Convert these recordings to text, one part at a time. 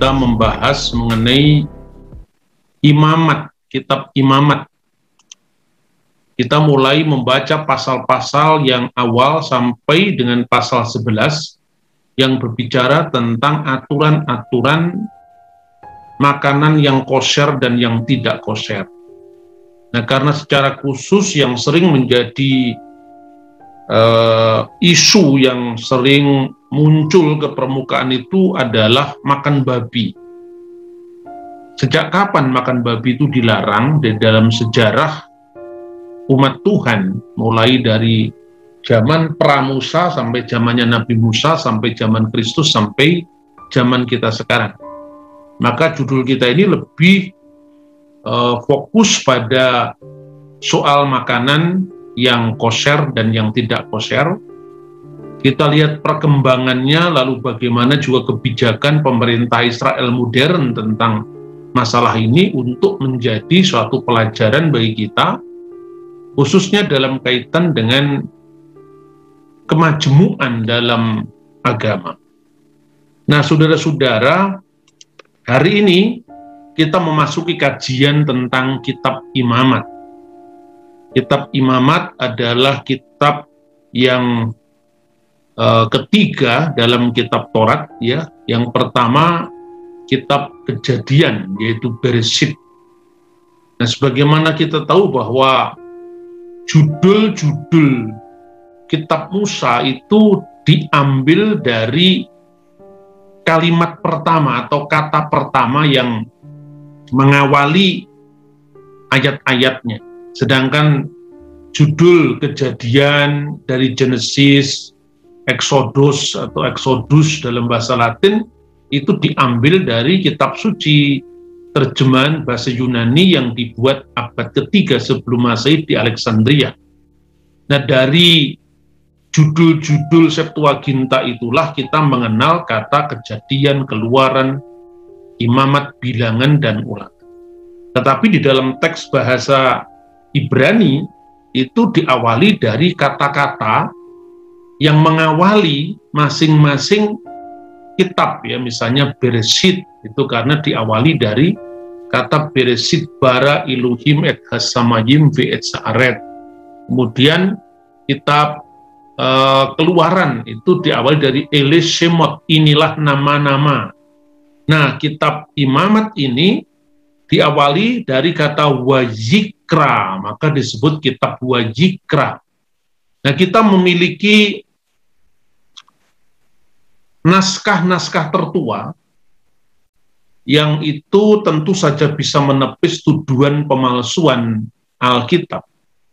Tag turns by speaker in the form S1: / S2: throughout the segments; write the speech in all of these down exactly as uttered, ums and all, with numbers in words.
S1: kita membahas mengenai imamat, kitab imamat. Kita mulai membaca pasal-pasal yang awal sampai dengan pasal sebelas yang berbicara tentang aturan-aturan makanan yang kosher dan yang tidak kosher. Nah, karena secara khusus yang sering menjadi uh, isu yang sering muncul ke permukaan itu adalah makan babi. Sejak kapan makan babi itu dilarang? Di dalam sejarah umat Tuhan, mulai dari zaman pra-Musa sampai zamannya Nabi Musa, sampai zaman Kristus, sampai zaman kita sekarang. Maka judul kita ini lebih uh, fokus pada soal makanan yang kosher dan yang tidak kosher. Kita lihat perkembangannya, lalu bagaimana juga kebijakan pemerintah Israel modern tentang masalah ini untuk menjadi suatu pelajaran bagi kita, khususnya dalam kaitan dengan kemajemukan dalam agama. Nah, saudara-saudara, hari ini kita memasuki kajian tentang kitab imamat. Kitab imamat adalah kitab yang uh, ketiga dalam kitab Taurat, ya. Yang pertama kitab Kejadian, yaitu Bereshit. Nah, sebagaimana kita tahu bahwa judul-judul kitab Musa itu diambil dari kalimat pertama atau kata pertama yang mengawali ayat-ayatnya. Sedangkan judul Kejadian dari Genesis, Exodus atau Exodus dalam bahasa Latin itu diambil dari kitab suci, terjemahan bahasa Yunani yang dibuat abad ketiga sebelum Masehi di Alexandria. Nah, dari judul-judul Septuaginta itulah kita mengenal kata Kejadian, Keluaran, Imamat, Bilangan, dan Ulangan. Tetapi di dalam teks bahasa Ibrani itu diawali dari kata-kata yang mengawali masing-masing kitab, ya, misalnya Bereshit itu karena diawali dari kata Bereshit bara Elohim et hasamayim ve et sa'aret. Kemudian kitab uh, Keluaran itu diawali dari Ele Shemot, inilah nama-nama. Nah, kitab imamat ini diawali dari kata wajikra, maka disebut kitab wajikra. Nah, kita memiliki naskah-naskah tertua yang itu tentu saja bisa menepis tuduhan pemalsuan Alkitab.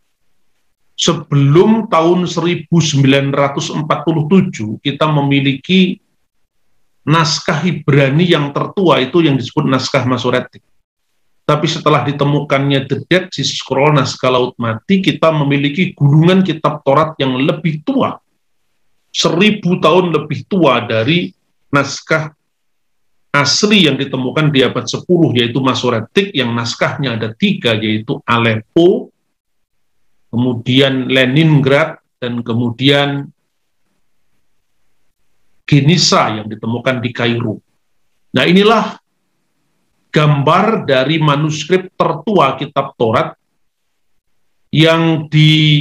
S1: Sebelum tahun seribu sembilan ratus empat puluh tujuh, kita memiliki naskah Ibrani yang tertua, itu yang disebut naskah Masoretik. Tapi setelah ditemukannya The Dead Sea Scroll, naskah Laut Mati, kita memiliki gulungan kitab Taurat yang lebih tua, seribu tahun lebih tua dari naskah asli yang ditemukan di abad sepuluh, yaitu Masoretik, yang naskahnya ada tiga, yaitu Aleppo, kemudian Leningrad, dan kemudian Genisa yang ditemukan di Kairo. Nah, inilah gambar dari manuskrip tertua kitab Taurat yang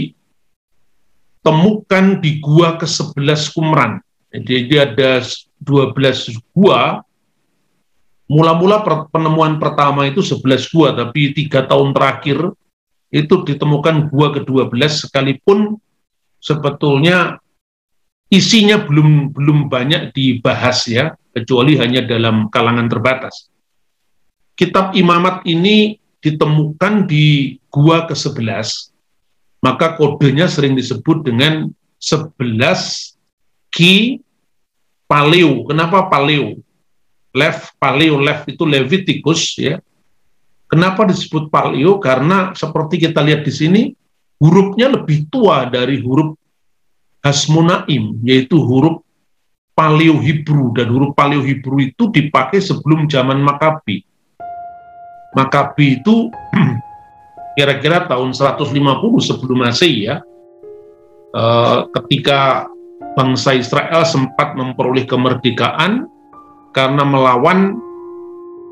S1: ditemukan di gua ke sebelas Qumran. Jadi ada dua belas gua. Mula-mula penemuan pertama itu sebelas gua, tapi tiga tahun terakhir itu ditemukan gua ke dua belas, sekalipun sebetulnya isinya belum belum banyak dibahas, ya, kecuali hanya dalam kalangan terbatas. Kitab imamat ini ditemukan di gua ke sebelas, maka kodenya sering disebut dengan sebelas Ki Paleo. Kenapa Paleo? Lev, Paleo, Lev itu Leviticus, ya. Kenapa disebut Paleo? Karena seperti kita lihat di sini, hurufnya lebih tua dari huruf Hasmonaim, yaitu huruf Paleo Hebrew, dan huruf Paleo Hebrew itu dipakai sebelum zaman Makabi. Makabi itu kira-kira tahun seratus lima puluh sebelum Masehi, ya, e, ketika bangsa Israel sempat memperoleh kemerdekaan karena melawan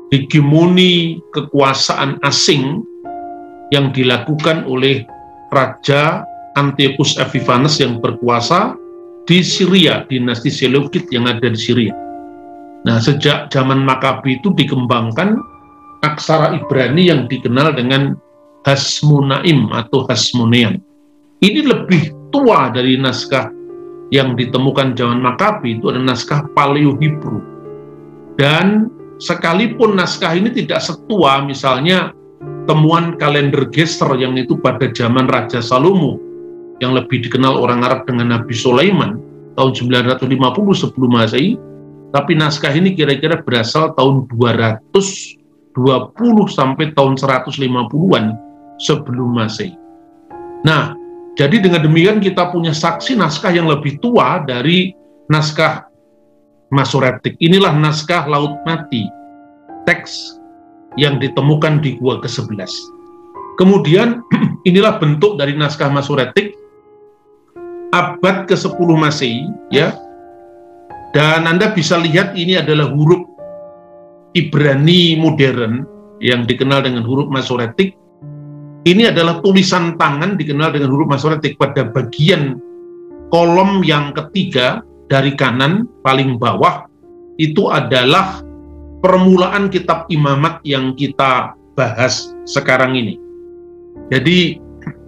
S1: hegemoni kekuasaan asing yang dilakukan oleh Raja Antiochus Epiphanes yang berkuasa di Syria, dinasti Seleukid yang ada di Syria. Nah, sejak zaman Makabi itu dikembangkan aksara Ibrani yang dikenal dengan Hasmonaim atau Hasmonean. Ini lebih tua dari naskah yang ditemukan zaman Makabi, itu adalah naskah Paleo-Hebrew. Dan sekalipun naskah ini tidak setua misalnya temuan kalender Geser yang itu pada zaman Raja Salomo, yang lebih dikenal orang Arab dengan Nabi Sulaiman tahun sembilan ratus lima puluh sebelum Masehi, tapi naskah ini kira-kira berasal tahun dua ratus dua puluh sampai tahun seratus lima puluhan sebelum Masehi. Nah, jadi dengan demikian kita punya saksi naskah yang lebih tua dari naskah Masoretik. Inilah naskah Laut Mati, teks yang ditemukan di Gua kesebelas. Kemudian inilah bentuk dari naskah Masoretik abad ke sepuluh Masehi, ya. Dan Anda bisa lihat ini adalah huruf Ibrani modern yang dikenal dengan huruf Masoretik. Ini adalah tulisan tangan dikenal dengan huruf Masoretik. Pada bagian kolom yang ketiga dari kanan paling bawah itu adalah permulaan kitab Imamat yang kita bahas sekarang ini. Jadi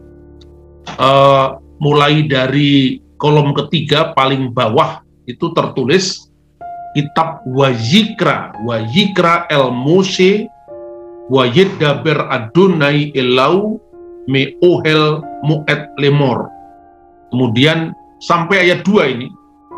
S1: uh, mulai dari kolom ketiga paling bawah itu tertulis kitab Wayikra, Wayikra El Moshe, Wayedaber Adonai Elau Meohel Moed Lemor. Kemudian sampai ayat dua ini,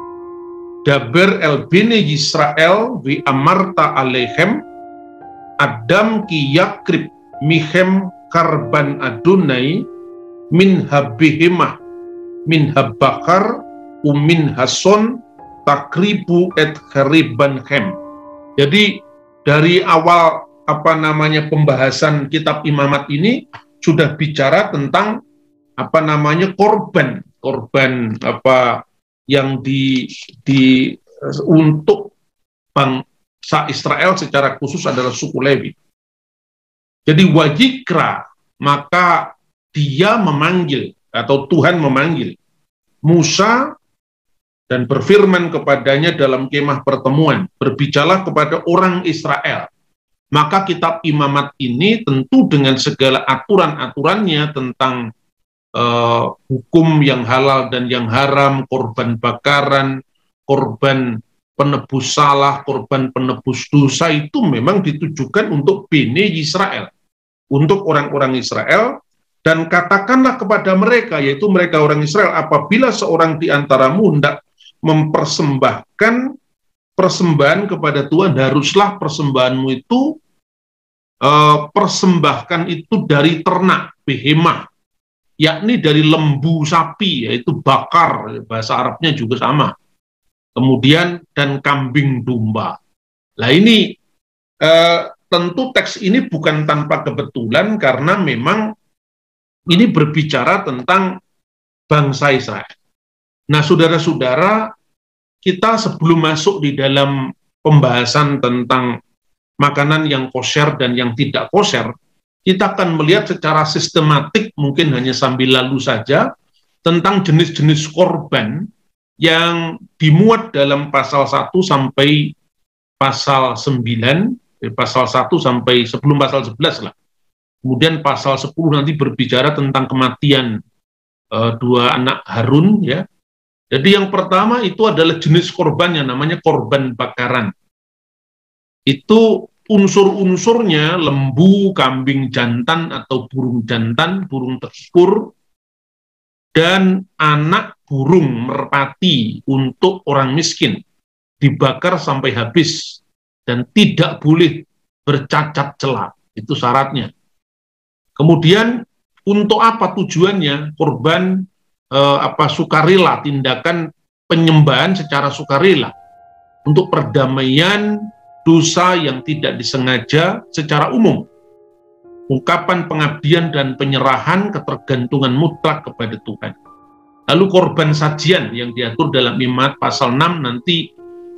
S1: Daber el bene Yisrael vi amarta alehem Adam ki yakrib mihem karban Adonai min habihimah min habakar umin hason takribu et khariban hem. Jadi dari awal apa namanya pembahasan kitab Imamat ini sudah bicara tentang apa namanya korban korban apa yang di di untuk bangsa Israel secara khusus adalah suku Lewi. Jadi Wayikra, maka dia memanggil atau Tuhan memanggil Musa dan berfirman kepadanya dalam kemah pertemuan, berbicaralah kepada orang Israel. Maka kitab Imamat ini tentu dengan segala aturan-aturannya tentang uh, hukum yang halal dan yang haram, korban bakaran, korban penebus salah, korban penebus dosa, itu memang ditujukan untuk Bene Israel, untuk orang-orang Israel. Dan katakanlah kepada mereka, yaitu mereka orang Israel, apabila seorang di antaramu hendak mempersembahkan persembahan kepada Tuhan, haruslah persembahanmu itu uh, persembahkan itu dari ternak, behemah, yakni dari lembu sapi, yaitu bakar, bahasa Arabnya juga sama. Kemudian dan kambing domba. Nah ini uh, tentu teks ini bukan tanpa kebetulan, karena memang ini berbicara tentang bangsa Israel. Nah, saudara-saudara, kita sebelum masuk di dalam pembahasan tentang makanan yang kosher dan yang tidak kosher, kita akan melihat secara sistematik, mungkin hanya sambil lalu saja, tentang jenis-jenis korban yang dimuat dalam pasal satu sampai pasal sembilan, eh, pasal satu sampai sebelum pasal sebelas lah. Kemudian pasal sepuluh nanti berbicara tentang kematian uh, dua anak Harun, ya. Jadi yang pertama itu adalah jenis korban yang namanya korban bakaran. Itu unsur-unsurnya lembu, kambing jantan atau burung jantan, burung tekspur, dan anak burung merpati untuk orang miskin, dibakar sampai habis dan tidak boleh bercacat celah. Itu syaratnya. Kemudian untuk apa tujuannya? Korban eh, apa sukarela, tindakan penyembahan secara sukarela untuk perdamaian dosa yang tidak disengaja secara umum. Ungkapan pengabdian dan penyerahan ketergantungan mutlak kepada Tuhan. Lalu korban sajian yang diatur dalam Imamat pasal enam nanti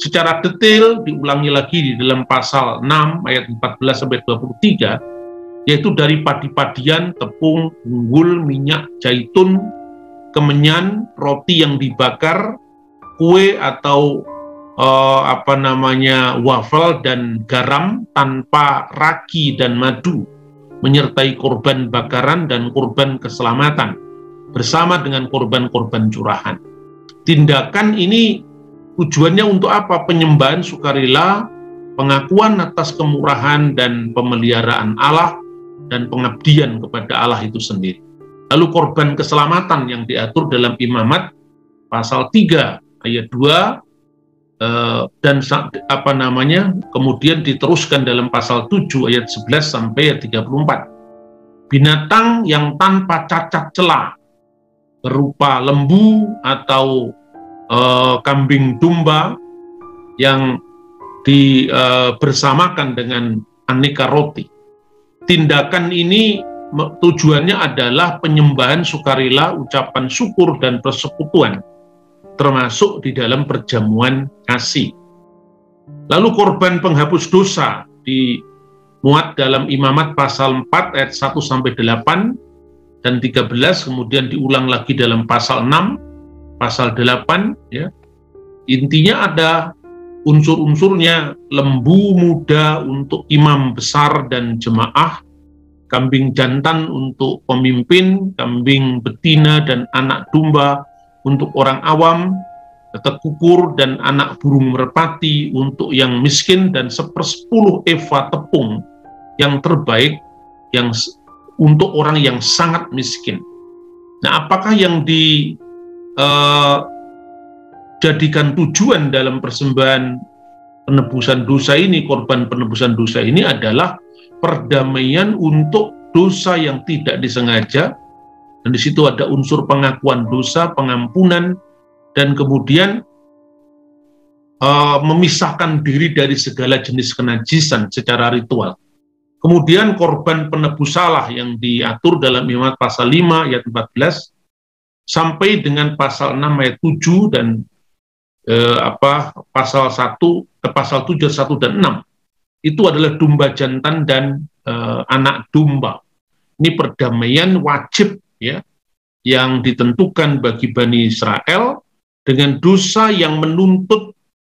S1: secara detail diulangi lagi di dalam pasal enam ayat empat belas sampai dua puluh tiga, yaitu dari padi-padian, tepung, unggul, minyak, zaitun, kemenyan, roti yang dibakar, kue atau uh, apa namanya wafel dan garam tanpa ragi dan madu, menyertai korban bakaran dan korban keselamatan bersama dengan korban-korban curahan. Tindakan ini tujuannya untuk apa? Penyembahan sukarela, pengakuan atas kemurahan dan pemeliharaan Allah, dan pengabdian kepada Allah itu sendiri. Lalu korban keselamatan yang diatur dalam Imamat pasal tiga ayat dua eh, dan apa namanya kemudian diteruskan dalam pasal tujuh ayat sebelas sampai ayat tiga puluh empat. Binatang yang tanpa cacat celah berupa lembu atau eh, kambing domba yang dibersamakan dengan aneka roti. Tindakan ini tujuannya adalah penyembahan sukarela, ucapan syukur dan persekutuan, termasuk di dalam perjamuan kasih. Lalu korban penghapus dosa dimuat dalam Imamat pasal empat ayat satu sampai delapan dan tiga belas, kemudian diulang lagi dalam pasal enam, pasal delapan, ya. Intinya ada unsur-unsurnya: lembu muda untuk imam besar dan jemaah, kambing jantan untuk pemimpin, kambing betina dan anak domba untuk orang awam, tekukur dan anak burung merpati untuk yang miskin, dan sepersepuluh eva tepung yang terbaik yang untuk orang yang sangat miskin. Nah, apakah yang dijadikan uh, tujuan dalam persembahan penebusan dosa ini, korban penebusan dosa ini adalah perdamaian untuk dosa yang tidak disengaja, dan di situ ada unsur pengakuan dosa, pengampunan, dan kemudian uh, memisahkan diri dari segala jenis kenajisan secara ritual. Kemudian korban penebus salah yang diatur dalam Imamat pasal lima ayat empat belas sampai dengan pasal enam ayat tujuh dan eh, apa pasal satu ke pasal tujuh satu dan enam, itu adalah domba jantan dan eh, anak domba. Ini perdamaian wajib, ya, yang ditentukan bagi Bani Israel dengan dosa yang menuntut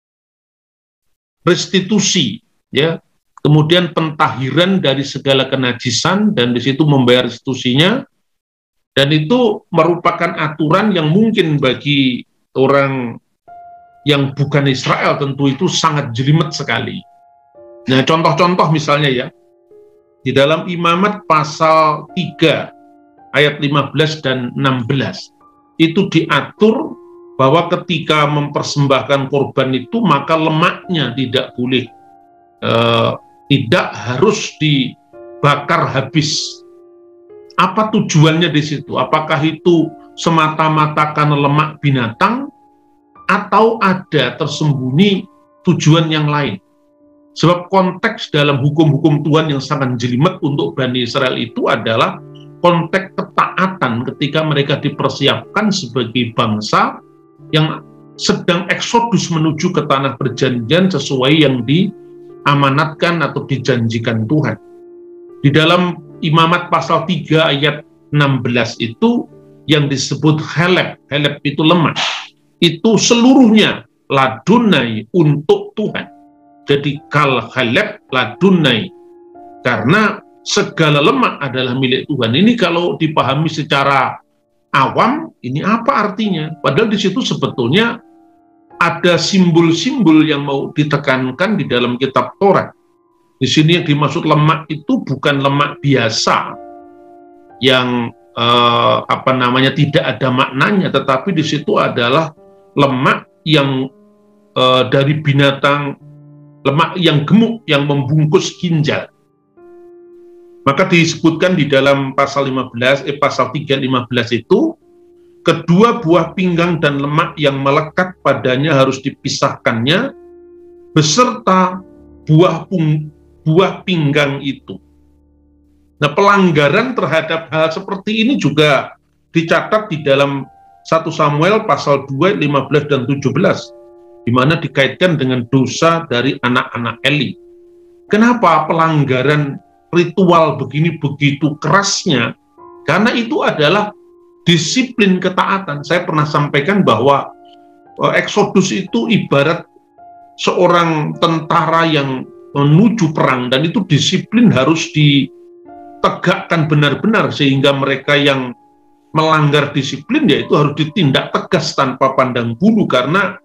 S1: restitusi, ya. Kemudian pentahiran dari segala kenajisan, dan di situ membayar restitusinya, dan itu merupakan aturan yang mungkin bagi orang yang bukan Israel tentu itu sangat jelimet sekali. Nah, contoh-contoh misalnya, ya, di dalam Imamat pasal tiga ayat lima belas dan enam belas itu diatur bahwa ketika mempersembahkan korban itu maka lemaknya tidak boleh eh, tidak harus dibakar habis. Apa tujuannya di situ? Apakah itu semata-mata karena lemak binatang atau ada tersembunyi tujuan yang lain? Sebab konteks dalam hukum-hukum Tuhan yang sangat jelimet untuk Bani Israel itu adalah konteks ketaatan ketika mereka dipersiapkan sebagai bangsa yang sedang eksodus menuju ke tanah perjanjian sesuai yang diamanatkan atau dijanjikan Tuhan. Di dalam Imamat pasal tiga ayat enam belas itu yang disebut helep, helep itu lemak, itu seluruhnya ladunai untuk Tuhan. Jadi kal helep ladunai, karena segala lemak adalah milik Tuhan. Ini kalau dipahami secara awam, ini apa artinya? Padahal di situ sebetulnya ada simbol-simbol yang mau ditekankan di dalam kitab Taurat. Di sini yang dimaksud lemak itu bukan lemak biasa yang eh, apa namanya tidak ada maknanya, tetapi di situ adalah lemak yang eh, dari binatang, lemak yang gemuk yang membungkus ginjal. Maka disebutkan di dalam pasal lima belas, eh, pasal tiga lima belas itu, kedua buah pinggang dan lemak yang melekat padanya harus dipisahkannya beserta buah pung, buah pinggang itu. Nah, pelanggaran terhadap hal seperti ini juga dicatat di dalam satu Samuel pasal dua lima belas dan tujuh belas. di mana dikaitkan dengan dosa dari anak-anak Eli. Kenapa pelanggaran ritual begini begitu kerasnya? Karena itu adalah disiplin ketaatan. Saya pernah sampaikan bahwa Eksodus itu ibarat seorang tentara yang menuju perang, dan itu disiplin harus ditegakkan benar-benar, sehingga mereka yang melanggar disiplin ya itu harus ditindak tegas tanpa pandang bulu, karena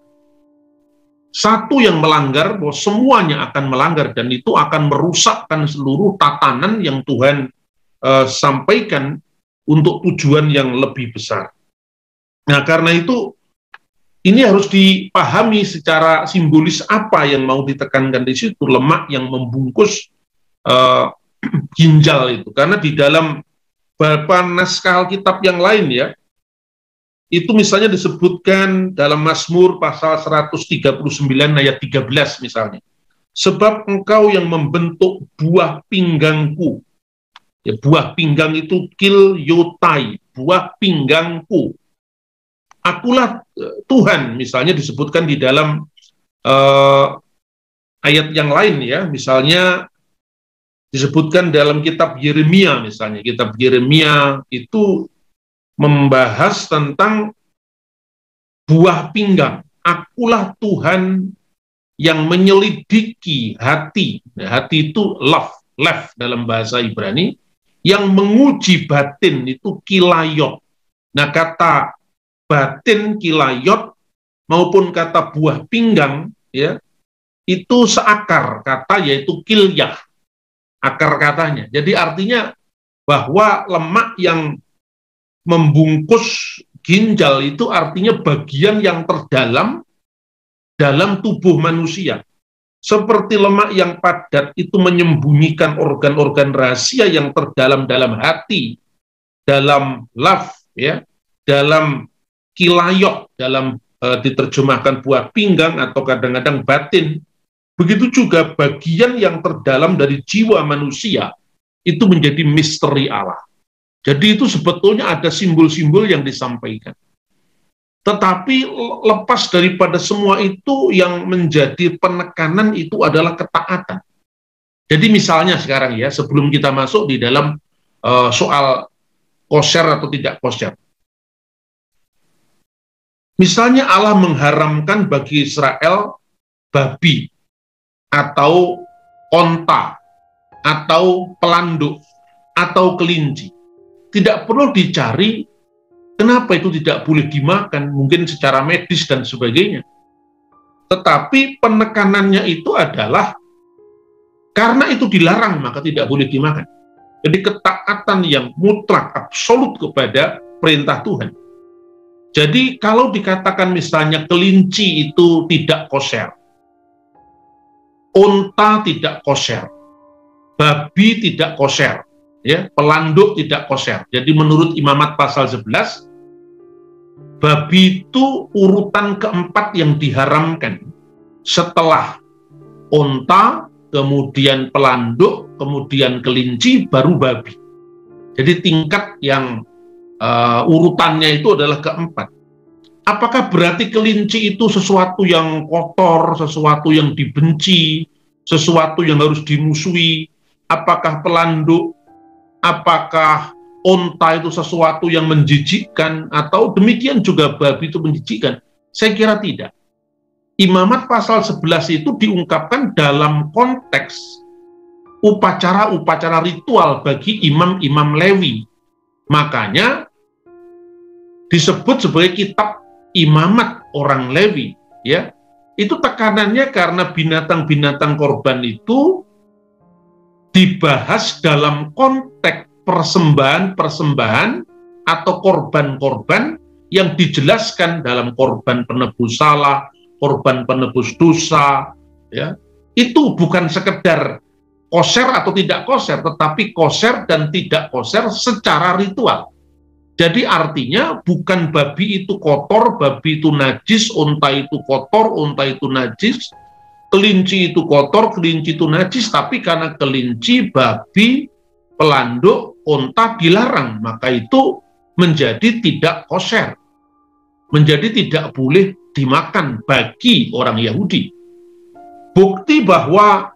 S1: satu yang melanggar, bahwa semuanya akan melanggar, dan itu akan merusakkan seluruh tatanan yang Tuhan uh, sampaikan untuk tujuan yang lebih besar. Nah, karena itu ini harus dipahami secara simbolis apa yang mau ditekankan di situ, lemak yang membungkus uh, ginjal itu. Karena di dalam beberapa naskah Alkitab yang lain ya, itu misalnya disebutkan dalam Mazmur pasal seratus tiga puluh sembilan ayat tiga belas misalnya. Sebab engkau yang membentuk buah pinggangku. Ya, buah pinggang itu kilyotai, buah pinggangku. Akulah Tuhan, misalnya disebutkan di dalam uh, ayat yang lain ya, misalnya disebutkan dalam kitab Yeremia misalnya. Kitab Yeremia itu membahas tentang buah pinggang. Akulah Tuhan yang menyelidiki hati. Nah, hati itu love, love dalam bahasa Ibrani. Yang menguji batin itu kilayot. Nah, kata batin, kilayot, maupun kata buah pinggang, ya, itu seakar kata, yaitu kilyah. Akar katanya. Jadi artinya bahwa lemak yang membungkus ginjal itu artinya bagian yang terdalam dalam tubuh manusia. Seperti lemak yang padat itu menyembunyikan organ-organ rahasia yang terdalam dalam hati, dalam love, ya, dalam kilayot, dalam e, diterjemahkan buah pinggang atau kadang-kadang batin. Begitu juga bagian yang terdalam dari jiwa manusia itu menjadi misteri Allah. Jadi itu sebetulnya ada simbol-simbol yang disampaikan. Tetapi lepas daripada semua itu, yang menjadi penekanan itu adalah ketaatan. Jadi misalnya sekarang ya, sebelum kita masuk di dalam uh, soal kosher atau tidak kosher. Misalnya Allah mengharamkan bagi Israel babi, atau onta, atau pelanduk, atau kelinci. Tidak perlu dicari kenapa itu tidak boleh dimakan, mungkin secara medis dan sebagainya. Tetapi penekanannya itu adalah karena itu dilarang, maka tidak boleh dimakan. Jadi ketaatan yang mutlak, absolut kepada perintah Tuhan. Jadi kalau dikatakan misalnya kelinci itu tidak kosher, unta tidak kosher, babi tidak kosher, ya, pelanduk tidak kosher. Jadi menurut Imamat pasal sebelas, babi itu urutan keempat yang diharamkan. Setelah unta, kemudian pelanduk, kemudian kelinci, baru babi. Jadi tingkat yang uh, urutannya itu adalah keempat. Apakah berarti kelinci itu sesuatu yang kotor, sesuatu yang dibenci, sesuatu yang harus dimusuhi? Apakah pelanduk, apakah unta itu sesuatu yang menjijikkan, atau demikian juga babi itu menjijikkan? Saya kira tidak. Imamat pasal sebelas itu diungkapkan dalam konteks upacara-upacara ritual bagi imam-imam Lewi. Makanya disebut sebagai kitab imamat orang Lewi, ya. Itu tekanannya karena binatang-binatang korban itu dibahas dalam konteks persembahan-persembahan atau korban-korban yang dijelaskan dalam korban penebus salah, korban penebus dosa, ya. Itu bukan sekedar kosher atau tidak kosher, tetapi kosher dan tidak kosher secara ritual. Jadi artinya bukan babi itu kotor, babi itu najis, unta itu kotor, unta itu najis, kelinci itu kotor, kelinci itu najis, tapi karena kelinci, babi, pelanduk, unta dilarang, maka itu menjadi tidak kosher, menjadi tidak boleh dimakan bagi orang Yahudi. Bukti bahwa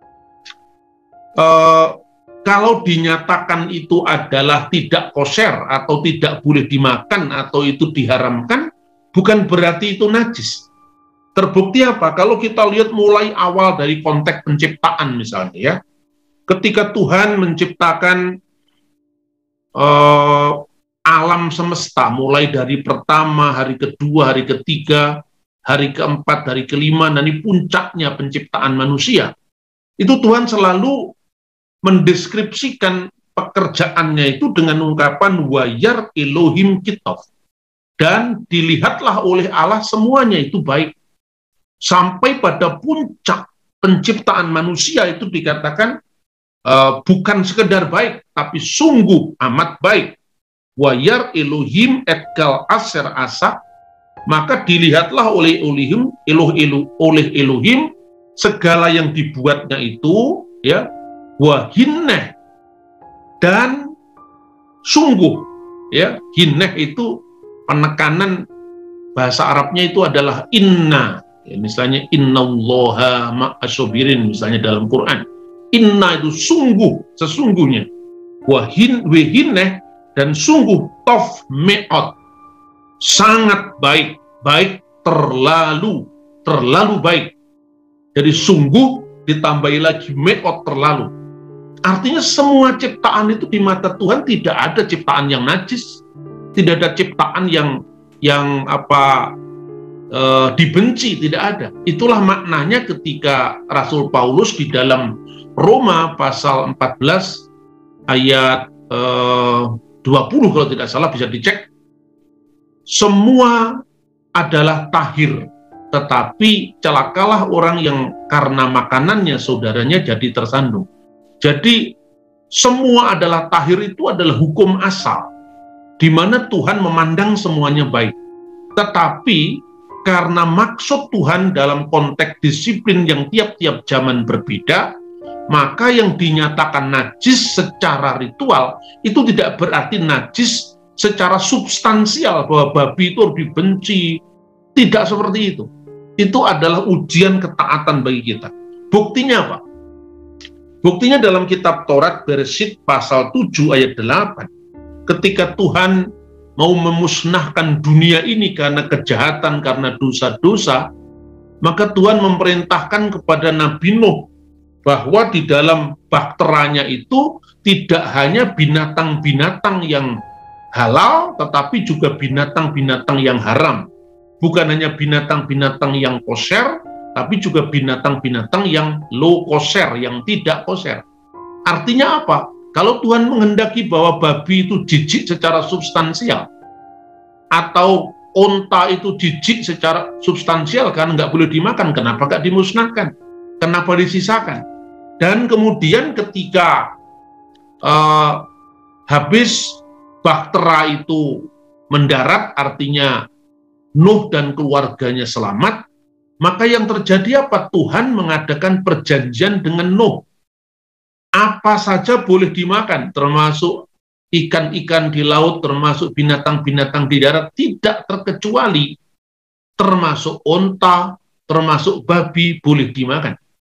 S1: eh, kalau dinyatakan itu adalah tidak kosher atau tidak boleh dimakan atau itu diharamkan, bukan berarti itu najis. Terbukti apa? Kalau kita lihat mulai awal dari konteks penciptaan misalnya ya, ketika Tuhan menciptakan eh, alam semesta, mulai dari pertama, hari kedua, hari ketiga, hari keempat, hari kelima, dan ini puncaknya penciptaan manusia. Itu Tuhan selalu mendeskripsikan pekerjaannya itu dengan ungkapan wayar Elohim kitov. Dan dilihatlah oleh Allah semuanya itu baik. Sampai pada puncak penciptaan manusia itu dikatakan uh, bukan sekedar baik, tapi sungguh amat baik. Wayar Elohim etkal aser asa, maka dilihatlah oleh Elohim, Eloh, Eloh, oleh Elohim segala yang dibuatnya itu, ya, wahinneh, dan sungguh, ya, hinneh itu penekanan bahasa Arabnya itu adalah inna, ya, misalnya innallaha ma'asobirin, misalnya dalam Quran, inna itu sungguh, sesungguhnya, wahin, wahinneh, dan sungguh tof me'ot, sangat baik, baik terlalu, terlalu baik. Jadi sungguh ditambahi lagi me'ot, terlalu. Artinya semua ciptaan itu di mata Tuhan tidak ada ciptaan yang najis, tidak ada ciptaan yang yang apa e, dibenci, tidak ada. Itulah maknanya ketika Rasul Paulus di dalam Roma pasal empat belas ayat e, dua puluh kalau tidak salah, bisa dicek. Semua adalah tahir, tetapi celakalah orang yang karena makanannya saudaranya jadi tersandung. Jadi semua adalah tahir, itu adalah hukum asal, di mana Tuhan memandang semuanya baik. Tetapi karena maksud Tuhan dalam konteks disiplin yang tiap-tiap zaman berbeda, maka yang dinyatakan najis secara ritual itu tidak berarti najis secara substansial, bahwa babi itu harus dibenci. Tidak seperti itu. Itu adalah ujian ketaatan bagi kita. Buktinya apa? Buktinya dalam kitab Taurat Bereshit pasal tujuh ayat delapan. Ketika Tuhan mau memusnahkan dunia ini karena kejahatan, karena dosa-dosa, maka Tuhan memerintahkan kepada Nabi Nuh bahwa di dalam bakteranya itu tidak hanya binatang-binatang yang halal, tetapi juga binatang-binatang yang haram. Bukan hanya binatang-binatang yang kosher, tapi juga binatang-binatang yang low kosher, yang tidak kosher. Artinya apa? Kalau Tuhan menghendaki bahwa babi itu jijik secara substansial, atau onta itu jijik secara substansial karena nggak boleh dimakan, kenapa nggak dimusnahkan? Kenapa disisakan? Dan kemudian ketika uh, habis bahtera itu mendarat, artinya Nuh dan keluarganya selamat, maka yang terjadi apa? Tuhan mengadakan perjanjian dengan Nuh. Apa saja boleh dimakan, termasuk ikan-ikan di laut, termasuk binatang-binatang di darat, tidak terkecuali, termasuk onta, termasuk babi, boleh dimakan.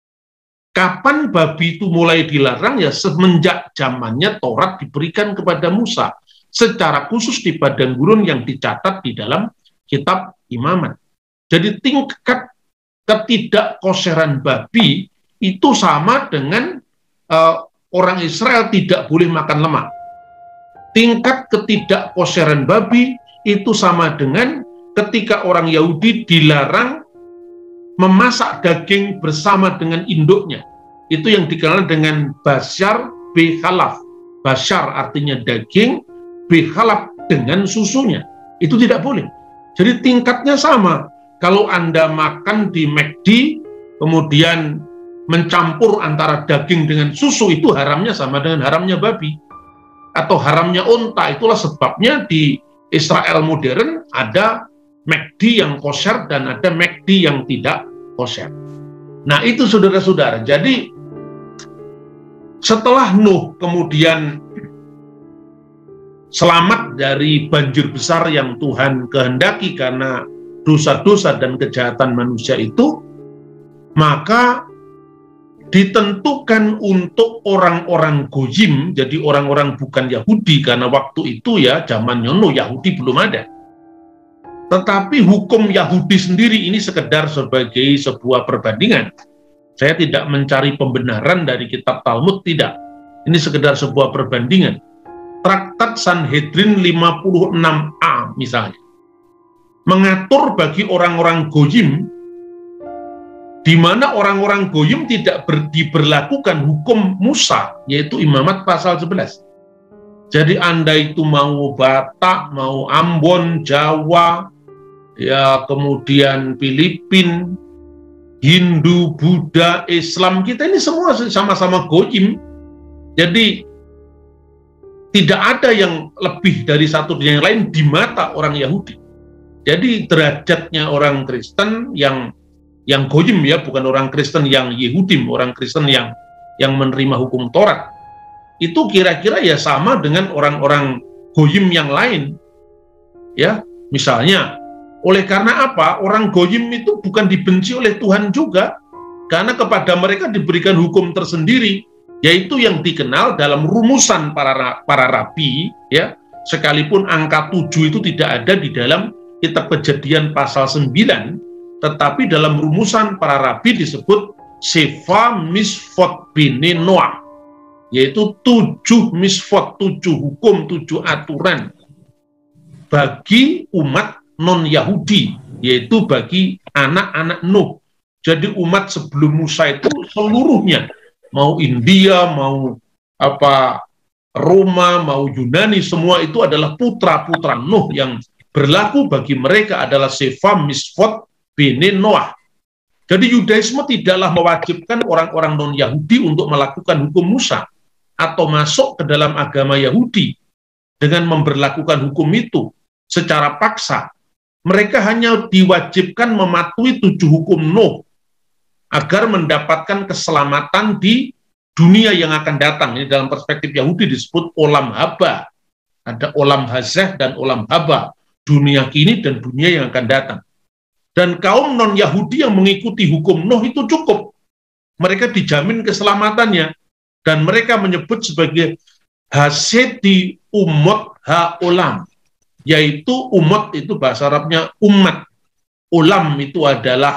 S1: Kapan babi itu mulai dilarang? Ya semenjak zamannya Taurat diberikan kepada Musa, secara khusus di padang gurun yang dicatat di dalam kitab Imamat. Jadi tingkat ketidakkoseran babi itu sama dengan uh, orang Israel tidak boleh makan lemak. Tingkat ketidakkoseran babi itu sama dengan ketika orang Yahudi dilarang memasak daging bersama dengan induknya. Itu yang dikenal dengan basyar bekhalaf. Basyar artinya daging, bekhalaf dengan susunya. Itu tidak boleh. Jadi tingkatnya sama. Kalau Anda makan di McD, kemudian mencampur antara daging dengan susu, itu haramnya sama dengan haramnya babi. Atau haramnya onta. Itulah sebabnya di Israel modern ada McD yang kosher dan ada McD yang tidak kosher. Nah itu saudara-saudara. Jadi setelah Nuh kemudian selamat dari banjir besar yang Tuhan kehendaki karena dosa-dosa dan kejahatan manusia itu, maka ditentukan untuk orang-orang goyim, jadi orang-orang bukan Yahudi, karena waktu itu ya zaman Yono Yahudi belum ada. Tetapi hukum Yahudi sendiri ini sekedar sebagai sebuah perbandingan. Saya tidak mencari pembenaran dari kitab Talmud, tidak. Ini sekedar sebuah perbandingan. Traktat Sanhedrin lima puluh enam A misalnya, mengatur bagi orang-orang goyim, di mana orang-orang goyim tidak ber, diberlakukan hukum Musa, yaitu imamat pasal sebelas. Jadi Anda itu mau Batak, mau Ambon, Jawa, ya kemudian Filipina, Hindu, Buddha, Islam, kita ini semua sama-sama goyim. Jadi tidak ada yang lebih dari satu dan yang lain di mata orang Yahudi. Jadi derajatnya orang Kristen yang yang goyim, ya, bukan orang Kristen yang Yehudim, orang Kristen yang yang menerima hukum Taurat, itu kira-kira ya sama dengan orang-orang goyim yang lain, ya. Misalnya, oleh karena apa? Orang goyim itu bukan dibenci oleh Tuhan juga, karena kepada mereka diberikan hukum tersendiri, yaitu yang dikenal dalam rumusan para para rabi, ya. Sekalipun angka tujuh itu tidak ada di dalam kitab Kejadian pasal sembilan, tetapi dalam rumusan para rabi disebut Sefa Misfot Bene Noah, yaitu tujuh misfot, tujuh hukum, tujuh aturan bagi umat non-Yahudi, yaitu bagi anak-anak Nuh. Jadi umat sebelum Musa itu seluruhnya, mau India, mau apa Roma, mau Yunani, semua itu adalah putra-putra Nuh. Yang berlaku bagi mereka adalah Sefa Misfot Bene Noah. Jadi Yudaisme tidaklah mewajibkan orang-orang non-Yahudi untuk melakukan hukum Musa atau masuk ke dalam agama Yahudi dengan memberlakukan hukum itu secara paksa. Mereka hanya diwajibkan mematuhi tujuh hukum Nuh agar mendapatkan keselamatan di dunia yang akan datang. Ini dalam perspektif Yahudi disebut olam haba. Ada olam hazeh dan olam haba, dunia kini dan dunia yang akan datang. Dan kaum non-Yahudi yang mengikuti hukum Nuh itu cukup. Mereka dijamin keselamatannya. Dan mereka menyebut sebagai hasedi umot ha-olam. Yaitu umot itu bahasa Arabnya umat. Olam itu adalah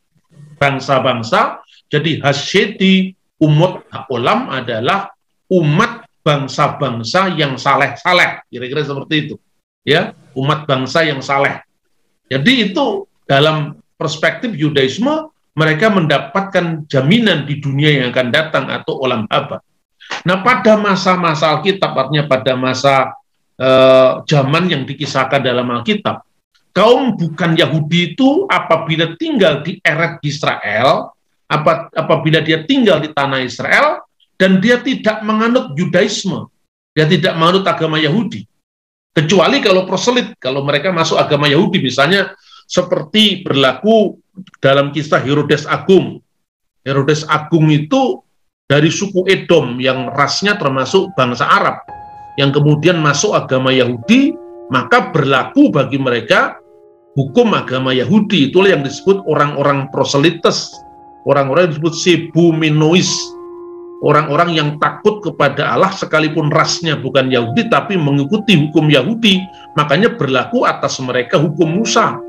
S1: bangsa-bangsa. Jadi hasedi umot ha-olam adalah umat bangsa-bangsa yang saleh-saleh. Kira-kira seperti itu. Ya, umat bangsa yang saleh. Jadi itu dalam perspektif Yudaisme, mereka mendapatkan jaminan di dunia yang akan datang atau olam haba. Nah, pada masa-masa Alkitab, artinya pada masa eh, zaman yang dikisahkan dalam Alkitab, kaum bukan Yahudi itu apabila tinggal di Eret Israel, ap apabila dia tinggal di tanah Israel, dan dia tidak menganut Yudaisme, dia tidak menganut agama Yahudi, kecuali kalau proselit, kalau mereka masuk agama Yahudi, misalnya seperti berlaku dalam kisah Herodes Agung. Herodes Agung itu dari suku Edom yang rasnya termasuk bangsa Arab, yang kemudian masuk agama Yahudi, maka berlaku bagi mereka hukum agama Yahudi. Itulah yang disebut orang-orang proselites, orang-orang yang disebut sebumenois, orang-orang yang takut kepada Allah sekalipun rasnya bukan Yahudi tapi mengikuti hukum Yahudi, makanya berlaku atas mereka hukum Musa.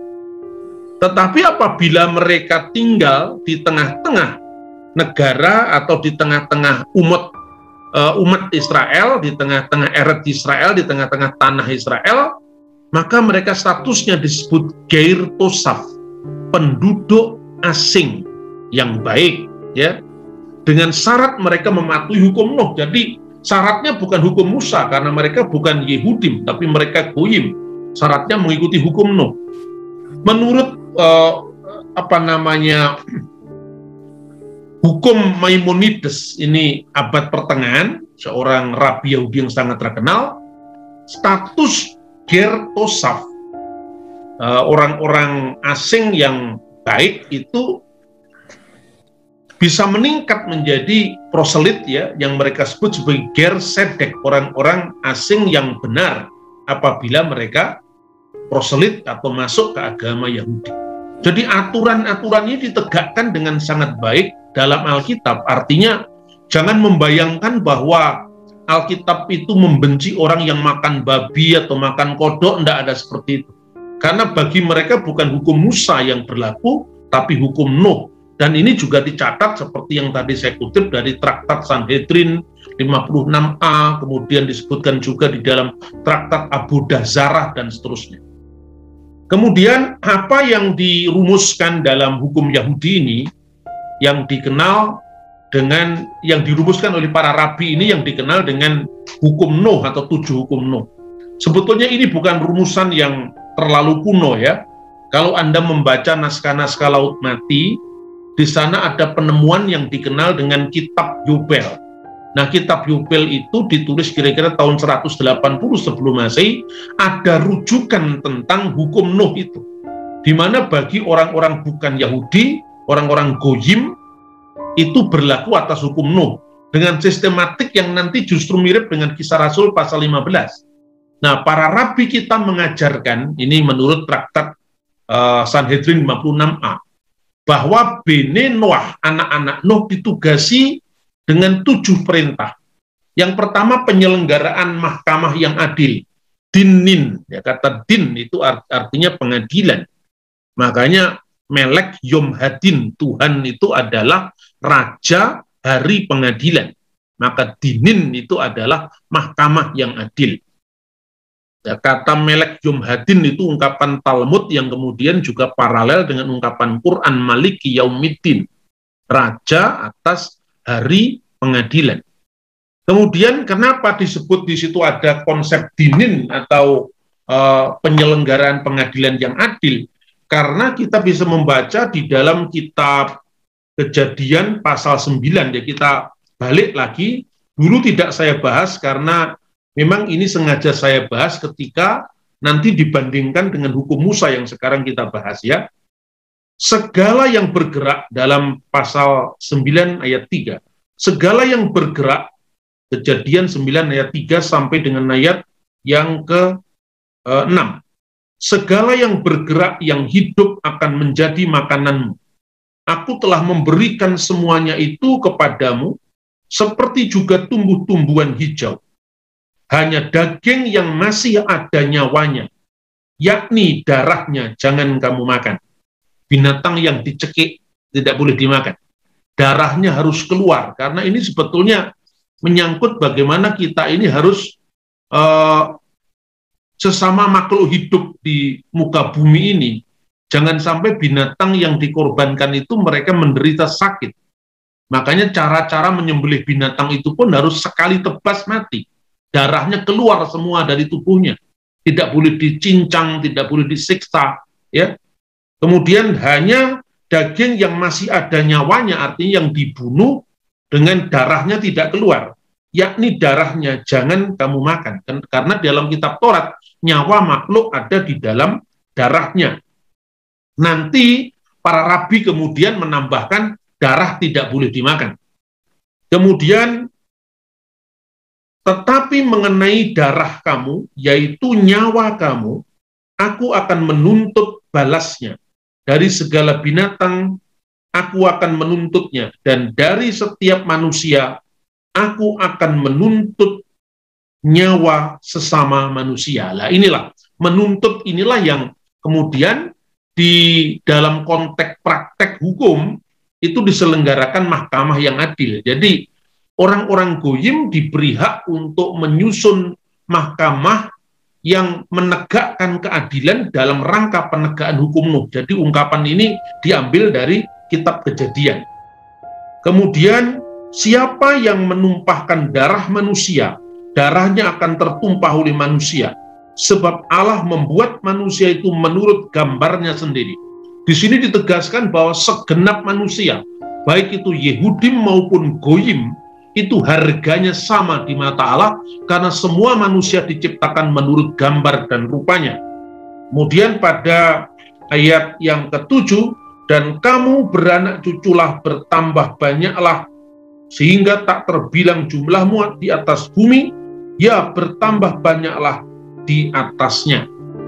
S1: Tetapi apabila mereka tinggal di tengah-tengah negara atau di tengah-tengah umat uh, umat Israel, di tengah-tengah Eret Israel, di tengah-tengah tanah Israel, maka mereka statusnya disebut Geir Tosaf, penduduk asing yang baik, ya, dengan syarat mereka mematuhi hukum Nuh. Jadi syaratnya bukan hukum Musa karena mereka bukan Yehudim, tapi mereka Goyim. Syaratnya mengikuti hukum Nuh. Menurut uh, apa namanya hukum Maimonides, ini abad pertengahan, seorang rabi Yahudi yang sangat terkenal, status Ger Tosaf, orang-orang uh, asing yang baik itu bisa meningkat menjadi proselit, ya, yang mereka sebut sebagai Ger Sedek, orang-orang asing yang benar apabila mereka proselit atau masuk ke agama Yahudi. Jadi aturan-aturan ini ditegakkan dengan sangat baik dalam Alkitab. Artinya jangan membayangkan bahwa Alkitab itu membenci orang yang makan babi atau makan kodok, tidak ada seperti itu. Karena bagi mereka bukan hukum Musa yang berlaku, tapi hukum Nuh. Dan ini juga dicatat seperti yang tadi saya kutip dari Traktat Sanhedrin lima puluh enam a, kemudian disebutkan juga di dalam Traktat Abu Dazarah dan seterusnya. Kemudian apa yang dirumuskan dalam hukum Yahudi ini, yang dikenal dengan, yang dirumuskan oleh para rabi ini yang dikenal dengan hukum Nuh atau tujuh hukum Nuh. Sebetulnya ini bukan rumusan yang terlalu kuno ya. Kalau Anda membaca naskah-naskah Laut Mati, di sana ada penemuan yang dikenal dengan Kitab Yobel. Nah, Kitab Yobel itu ditulis kira-kira tahun seratus delapan puluh sebelum Masehi, ada rujukan tentang hukum Nuh itu. Di mana bagi orang-orang bukan Yahudi, orang-orang Goyim, itu berlaku atas hukum Nuh. Dengan sistematik yang nanti justru mirip dengan Kisah Rasul pasal lima belas. Nah, para rabi kita mengajarkan, ini menurut Traktat uh, Sanhedrin lima puluh enam a, bahwa Bene Noah, anak-anak Nuh ditugasi dengan tujuh perintah. Yang pertama, penyelenggaraan mahkamah yang adil. Dinin, ya, kata din itu art artinya pengadilan. Makanya Melek Yom Hadin, Tuhan itu adalah raja hari pengadilan. Maka dinin itu adalah mahkamah yang adil. Ya, kata Melek Yom Hadin itu ungkapan Talmud yang kemudian juga paralel dengan ungkapan Quran Maliki Yaumiddin, raja atas hari pengadilan. Kemudian kenapa disebut di situ ada konsep dinin atau uh, penyelenggaraan pengadilan yang adil? Karena kita bisa membaca di dalam kitab Kejadian pasal sembilan, ya, kita balik lagi. Dulu tidak saya bahas karena memang ini sengaja saya bahas ketika nanti dibandingkan dengan hukum Musa yang sekarang kita bahas, ya. Segala yang bergerak dalam pasal sembilan ayat tiga, segala yang bergerak, Kejadian sembilan ayat tiga sampai dengan ayat yang ke enam. Segala yang bergerak yang hidup akan menjadi makananmu. Aku telah memberikan semuanya itu kepadamu, seperti juga tumbuh-tumbuhan hijau. Hanya daging yang masih ada nyawanya, yakni darahnya jangan kamu makan. Binatang yang dicekik tidak boleh dimakan. Darahnya harus keluar, karena ini sebetulnya menyangkut bagaimana kita ini harus uh, sesama makhluk hidup di muka bumi ini. Jangan sampai binatang yang dikorbankan itu mereka menderita sakit. Makanya cara-cara menyembelih binatang itu pun harus sekali tebas mati. Darahnya keluar semua dari tubuhnya. Tidak boleh dicincang, tidak boleh disiksa, ya. Kemudian hanya daging yang masih ada nyawanya, artinya yang dibunuh dengan darahnya tidak keluar, yakni darahnya jangan kamu makan. Karena dalam kitab Taurat, nyawa makhluk ada di dalam darahnya. Nanti para rabi kemudian menambahkan darah tidak boleh dimakan. Kemudian, tetapi mengenai darah kamu, yaitu nyawa kamu, aku akan menuntut balasnya. Dari segala binatang, aku akan menuntutnya. Dan dari setiap manusia, aku akan menuntut nyawa sesama manusia. Lah inilah, menuntut inilah yang kemudian di dalam konteks praktek hukum itu diselenggarakan mahkamah yang adil. Jadi orang-orang Goyim diberi hak untuk menyusun mahkamah yang menegakkan keadilan dalam rangka penegakan hukum Nuh. Jadi ungkapan ini diambil dari kitab Kejadian. Kemudian siapa yang menumpahkan darah manusia, darahnya akan tertumpah oleh manusia. Sebab Allah membuat manusia itu menurut gambarnya sendiri. Di sini ditegaskan bahwa segenap manusia, baik itu Yehudi maupun Goyim, itu harganya sama di mata Allah, karena semua manusia diciptakan menurut gambar dan rupanya. Kemudian pada ayat yang ketujuh, dan kamu beranak cuculah bertambah banyaklah, sehingga tak terbilang jumlahmu di atas bumi, ya bertambah banyaklah di atasnya.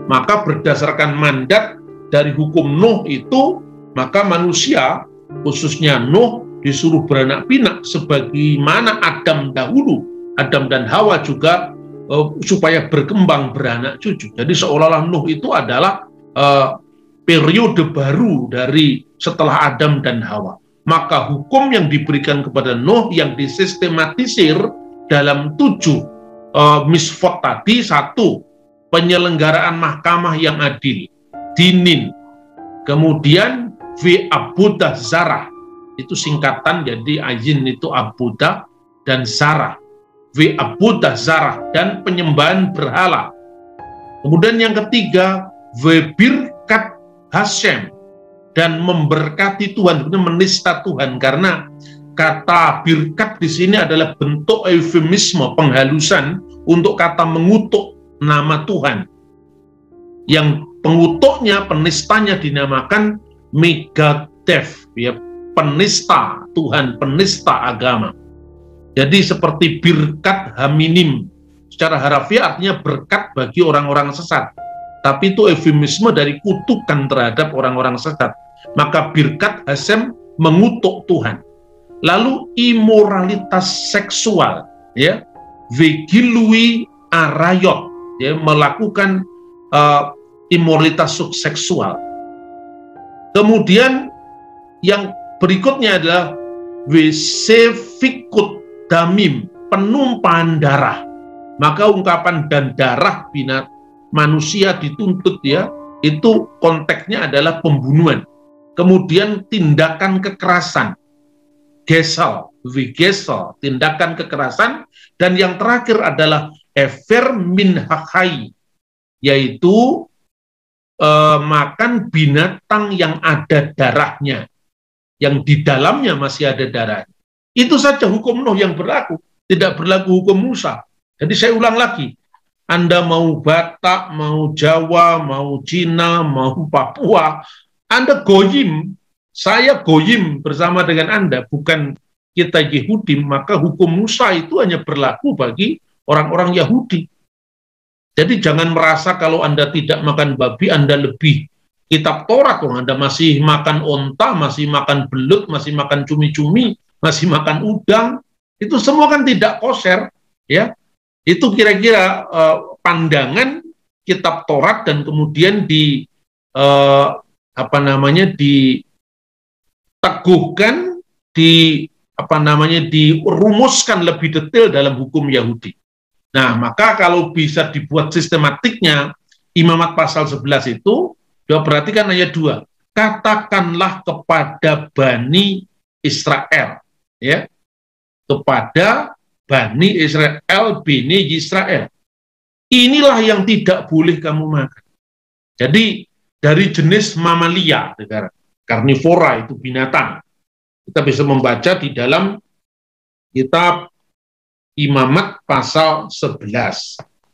S1: Maka berdasarkan mandat dari hukum Nuh itu, maka manusia, khususnya Nuh, disuruh beranak pinak sebagaimana Adam dahulu, Adam dan Hawa juga uh, supaya berkembang beranak cucu. Jadi seolah-olah Nuh itu adalah uh, periode baru dari setelah Adam dan Hawa. Maka hukum yang diberikan kepada Nuh yang disistematisir dalam tujuh uh, misfot tadi, satu, penyelenggaraan mahkamah yang adil, dinin, kemudian fi abudah zarah, itu singkatan, jadi ayin itu abudah dan zarah, fi abudah zarah, dan penyembahan berhala. Kemudian yang ketiga, fi birkat Hashem, dan memberkati Tuhan, menista Tuhan, karena kata birkat di sini adalah bentuk eufemisme, penghalusan untuk kata mengutuk nama Tuhan. Yang pengutuknya, penistanya dinamakan Megadev, ya, penista Tuhan, penista agama. Jadi seperti birkat haminim, secara harafiah artinya berkat bagi orang-orang sesat. Tapi itu eufemisme dari kutukan terhadap orang-orang sesat. Maka birkat Hashem mengutuk Tuhan. Lalu imoralitas seksual, ya, vigilui arayot, ya, melakukan uh, imoralitas seksual. Kemudian yang berikutnya adalah wesefikut damim, penumpahan darah. Maka ungkapan dan darah binat manusia dituntut, ya, itu konteksnya adalah pembunuhan. Kemudian tindakan kekerasan, gesel, vigesel, tindakan kekerasan, dan yang terakhir adalah efer min hakai, yaitu eh, makan binatang yang ada darahnya, yang di dalamnya masih ada darahnya. Itu saja hukum Nuh yang berlaku, tidak berlaku hukum Musa. Jadi saya ulang lagi, Anda mau Batak, mau Jawa, mau Cina, mau Papua, Anda goyim, saya goyim bersama dengan Anda, bukan kita Yahudi, maka hukum Musa itu hanya berlaku bagi orang-orang Yahudi. Jadi jangan merasa kalau Anda tidak makan babi, Anda lebih kitab Taurat, dong. Anda masih makan onta, masih makan belut, masih makan cumi-cumi, masih makan udang, itu semua kan tidak kosher, ya. Itu kira-kira uh, pandangan kitab Taurat, dan kemudian di uh, apa namanya diteguhkan, di apa namanya dirumuskan lebih detail dalam hukum Yahudi. Nah, maka kalau bisa dibuat sistematiknya Imamat pasal sebelas itu, dia perhatikan ayat dua, katakanlah kepada Bani Israel, ya, kepada Bani Israel, Bani Israel, inilah yang tidak boleh kamu makan. Jadi dari jenis mamalia, karnivora, itu binatang. Kita bisa membaca di dalam kitab Imamat pasal sebelas.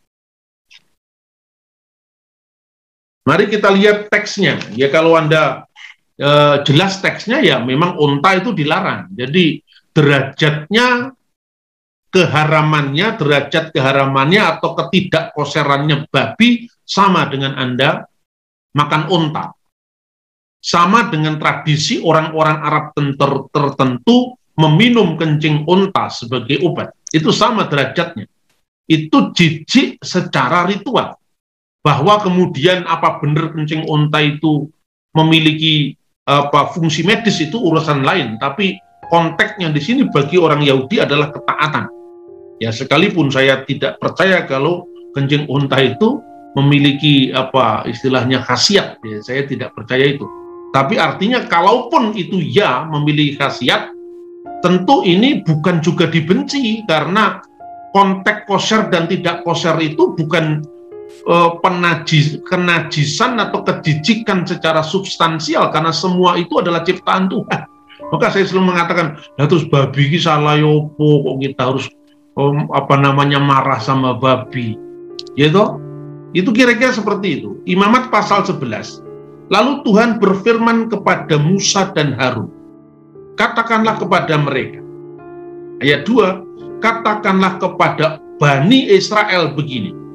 S1: Mari kita lihat teksnya. Ya, kalau Anda eh, jelas teksnya, ya memang unta itu dilarang. Jadi derajatnya, keharamannya, derajat keharamannya atau ketidakkoserannya babi sama dengan Anda makan unta. Sama dengan tradisi orang-orang Arab tertentu meminum kencing unta sebagai obat. Itu sama derajatnya. Itu jijik secara ritual. Bahwa kemudian apa benar kencing unta itu memiliki apa fungsi medis, itu urusan lain. Tapi konteksnya di sini bagi orang Yahudi adalah ketaatan. Ya, sekalipun saya tidak percaya kalau kencing unta itu memiliki apa istilahnya khasiat, ya, saya tidak percaya itu. Tapi artinya kalaupun itu ya memiliki khasiat, tentu ini bukan juga dibenci, karena konteks kosher dan tidak kosher itu bukan uh, penajis, kenajisan atau kejijikan secara substansial, karena semua itu adalah ciptaan Tuhan. Maka saya selalu mengatakan, nah terus babi ini salah yopo, kok kita harus um, apa namanya marah sama babi, gitu? Itu kira-kira seperti itu. Imamat pasal sebelas. Lalu Tuhan berfirman kepada Musa dan Harun, katakanlah kepada mereka. Ayat dua, katakanlah kepada Bani Israel begini,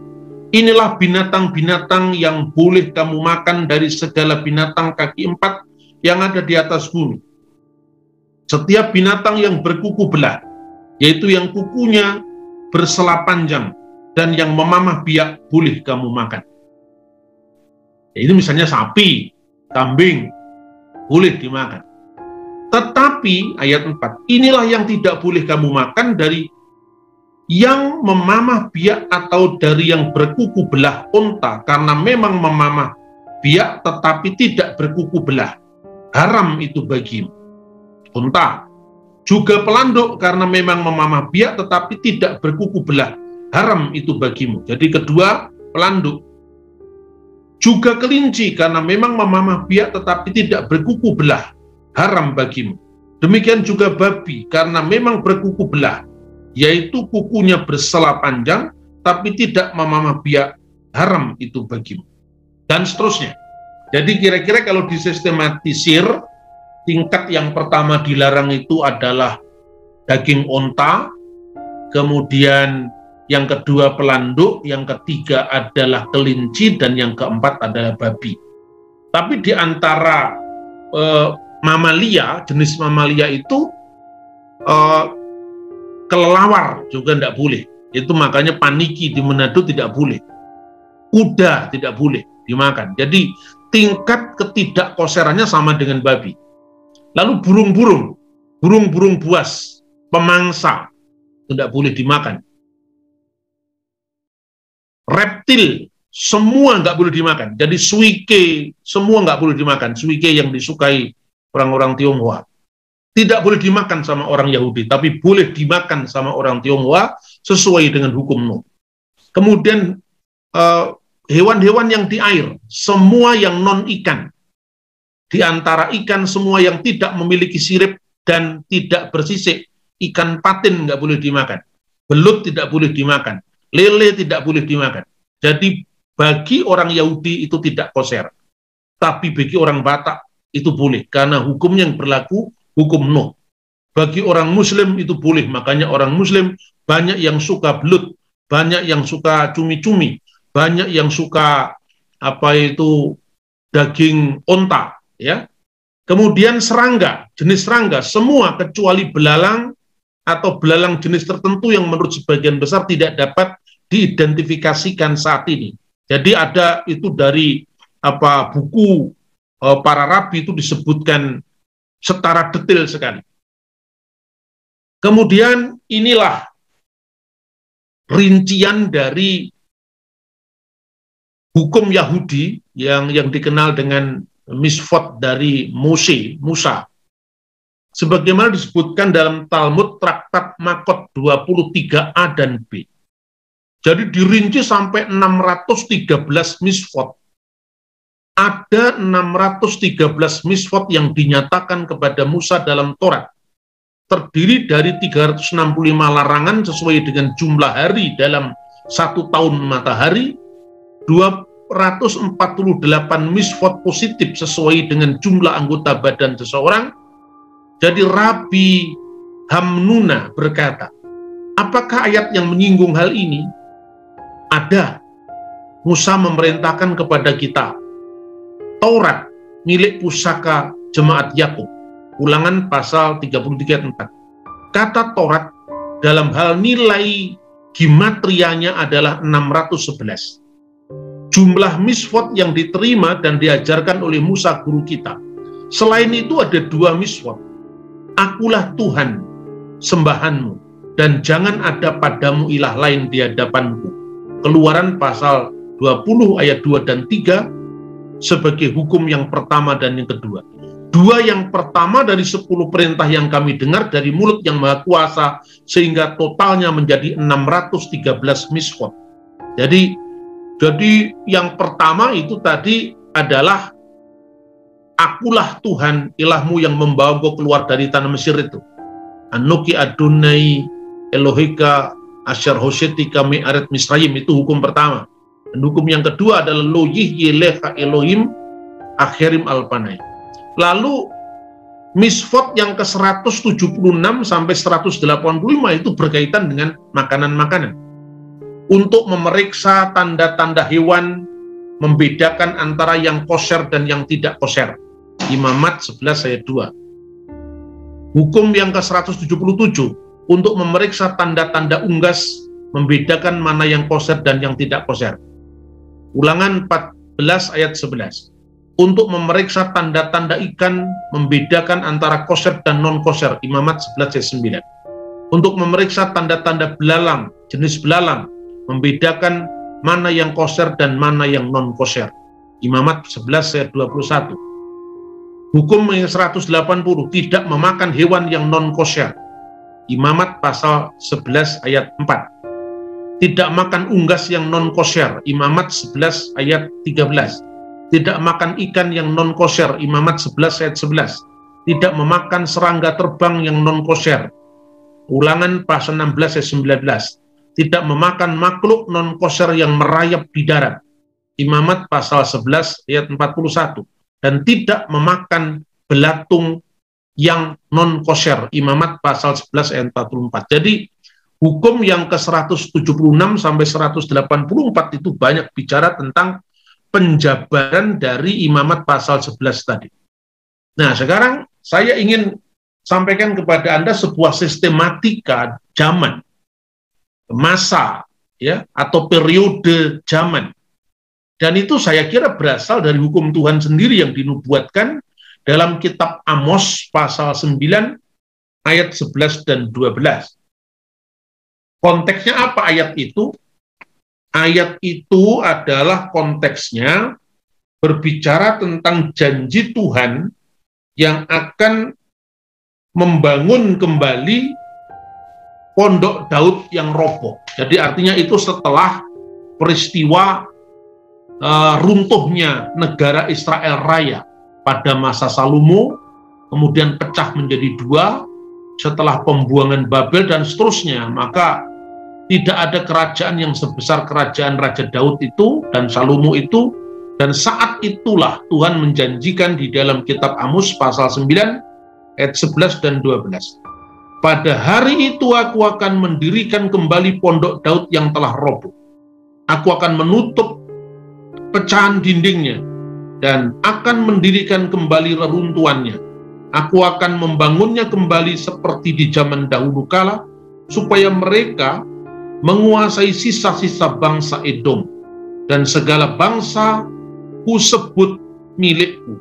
S1: inilah binatang-binatang yang boleh kamu makan dari segala binatang kaki empat yang ada di atas bumi. Setiap binatang yang berkuku belah, yaitu yang kukunya bersela panjang dan yang memamah biak, boleh kamu makan. Ya, ini misalnya sapi, kambing, boleh dimakan. Tetapi ayat empat, inilah yang tidak boleh kamu makan dari yang memamah biak atau dari yang berkuku belah unta, karena memang memamah biak tetapi tidak berkuku belah, haram itu bagimu. Unta, juga pelanduk karena memang memamah biak tetapi tidak berkuku belah, haram itu bagimu. Jadi kedua, pelanduk. Juga kelinci karena memang memamah biak tetapi tidak berkuku belah, haram bagimu. Demikian juga babi karena memang berkuku belah, yaitu kukunya bersela panjang tapi tidak memamah biak, haram itu bagimu. Dan seterusnya. Jadi kira-kira kalau disistematisir, tingkat yang pertama dilarang itu adalah daging onta, kemudian yang kedua pelanduk, yang ketiga adalah kelinci, dan yang keempat adalah babi. Tapi di antara eh, mamalia, jenis mamalia itu eh, kelelawar juga tidak boleh. Itu makanya paniki di Manado tidak boleh. Kuda tidak boleh dimakan. Jadi tingkat ketidakkoserannya sama dengan babi. Lalu burung-burung, burung-burung buas, pemangsa, tidak boleh dimakan. Reptil, semua nggak boleh dimakan. Jadi suike, semua nggak boleh dimakan. Suike yang disukai orang-orang Tionghoa. Tidak boleh dimakan sama orang Yahudi, tapi boleh dimakan sama orang Tionghoa sesuai dengan hukum Nuh. Kemudian hewan-hewan uh, yang di air, semua yang non-ikan. Di antara ikan semua yang tidak memiliki sirip dan tidak bersisik, ikan patin nggak boleh dimakan, belut tidak boleh dimakan, lele tidak boleh dimakan. Jadi bagi orang Yahudi itu tidak koser, tapi bagi orang Batak itu boleh, karena hukum yang berlaku hukum Nuh. Bagi orang Muslim itu boleh, makanya orang Muslim banyak yang suka belut, banyak yang suka cumi-cumi, banyak yang suka apa itu daging onta. Ya, kemudian serangga, jenis serangga, semua kecuali belalang atau belalang jenis tertentu yang menurut sebagian besar tidak dapat diidentifikasikan saat ini. Jadi ada itu dari apa buku e, para rabi itu disebutkan secara detail sekali. Kemudian inilah rincian dari hukum Yahudi yang yang dikenal dengan Misvot dari Mose, Musa. Sebagaimana disebutkan dalam Talmud Traktat Makot dua puluh tiga A dan B. Jadi dirinci sampai enam ratus tiga belas misvot. Ada enam ratus tiga belas misvot yang dinyatakan kepada Musa dalam Torat. Terdiri dari tiga ratus enam puluh lima larangan sesuai dengan jumlah hari dalam satu tahun matahari, dua ratus empat puluh delapan misvot positif sesuai dengan jumlah anggota badan seseorang. Jadi Rabi Hamnuna berkata, apakah ayat yang menyinggung hal ini? Ada. Musa memerintahkan kepada kita Taurat milik pusaka jemaat Yakub. Ulangan pasal tiga puluh tiga ayat empat. Kata Taurat dalam hal nilai gimatrianya adalah enam ratus sebelas. Jumlah misvot yang diterima dan diajarkan oleh Musa guru kita. Selain itu ada dua misvot. Akulah Tuhan sembahanmu dan jangan ada padamu ilah lain di hadapanku. Keluaran pasal dua puluh ayat dua dan tiga sebagai hukum yang pertama dan yang kedua. Dua yang pertama dari sepuluh perintah yang kami dengar dari mulut yang maha kuasa sehingga totalnya menjadi enam ratus tiga belas misvot. Jadi Jadi yang pertama itu tadi adalah akulah Tuhan ilahmu yang membawa engkau keluar dari tanah Mesir itu. Anuki Adonai Elohika Asyar Hosetika Me'aret Misraim, itu hukum pertama. Dan hukum yang kedua adalah Lo Yihyelecha Elohim Akhirim Alpanai. Lalu misvot yang ke seratus tujuh puluh enam sampai seratus delapan puluh lima itu berkaitan dengan makanan-makanan. untuk memeriksa tanda-tanda hewan, membedakan antara yang kosher dan yang tidak kosher. Imamat sebelas ayat dua. Hukum yang ke seratus tujuh puluh tujuh, untuk memeriksa tanda-tanda unggas, membedakan mana yang kosher dan yang tidak kosher. Ulangan empat belas ayat sebelas. Untuk memeriksa tanda-tanda ikan, membedakan antara kosher dan non-kosher. Imamat sebelas ayat sembilan. Untuk memeriksa tanda-tanda belalang, jenis belalang, membedakan mana yang kosher dan mana yang non-kosher. Imamat sebelas ayat dua puluh satu. Hukum yang seratus delapan puluh, tidak memakan hewan yang non-kosher. Imamat pasal sebelas ayat empat. Tidak makan unggas yang non-kosher. Imamat sebelas ayat tiga belas. Tidak makan ikan yang non-kosher. Imamat sebelas ayat sebelas. Tidak memakan serangga terbang yang non-kosher. Ulangan pasal enam belas ayat sembilan belas. Tidak memakan makhluk non-kosher yang merayap di darat. Imamat pasal sebelas ayat empat puluh satu. Dan tidak memakan belatung yang non-kosher. Imamat pasal sebelas ayat empat puluh empat. Jadi hukum yang ke seratus tujuh puluh enam sampai seratus delapan puluh empat itu banyak bicara tentang penjabaran dari imamat pasal sebelas tadi. Nah, sekarang saya ingin sampaikan kepada Anda sebuah sistematika zaman, masa, ya, atau periode zaman. Dan itu saya kira berasal dari hukum Tuhan sendiri yang dinubuatkan dalam kitab Amos pasal sembilan ayat sebelas dan dua belas. Konteksnya apa ayat itu? Ayat itu adalah konteksnya berbicara tentang janji Tuhan yang akan membangun kembali pondok Daud yang roboh. Jadi artinya itu setelah peristiwa uh, runtuhnya negara Israel Raya pada masa Salomo, kemudian pecah menjadi dua setelah pembuangan Babel dan seterusnya, maka tidak ada kerajaan yang sebesar kerajaan Raja Daud itu dan Salomo itu. Dan saat itulah Tuhan menjanjikan di dalam kitab Amos pasal sembilan ayat sebelas dan dua belas. Pada hari itu aku akan mendirikan kembali pondok Daud yang telah roboh. Aku akan menutup pecahan dindingnya dan akan mendirikan kembali reruntuhannya. Aku akan membangunnya kembali seperti di zaman dahulu kala, supaya mereka menguasai sisa-sisa bangsa Edom, dan segala bangsa ku sebut milikku.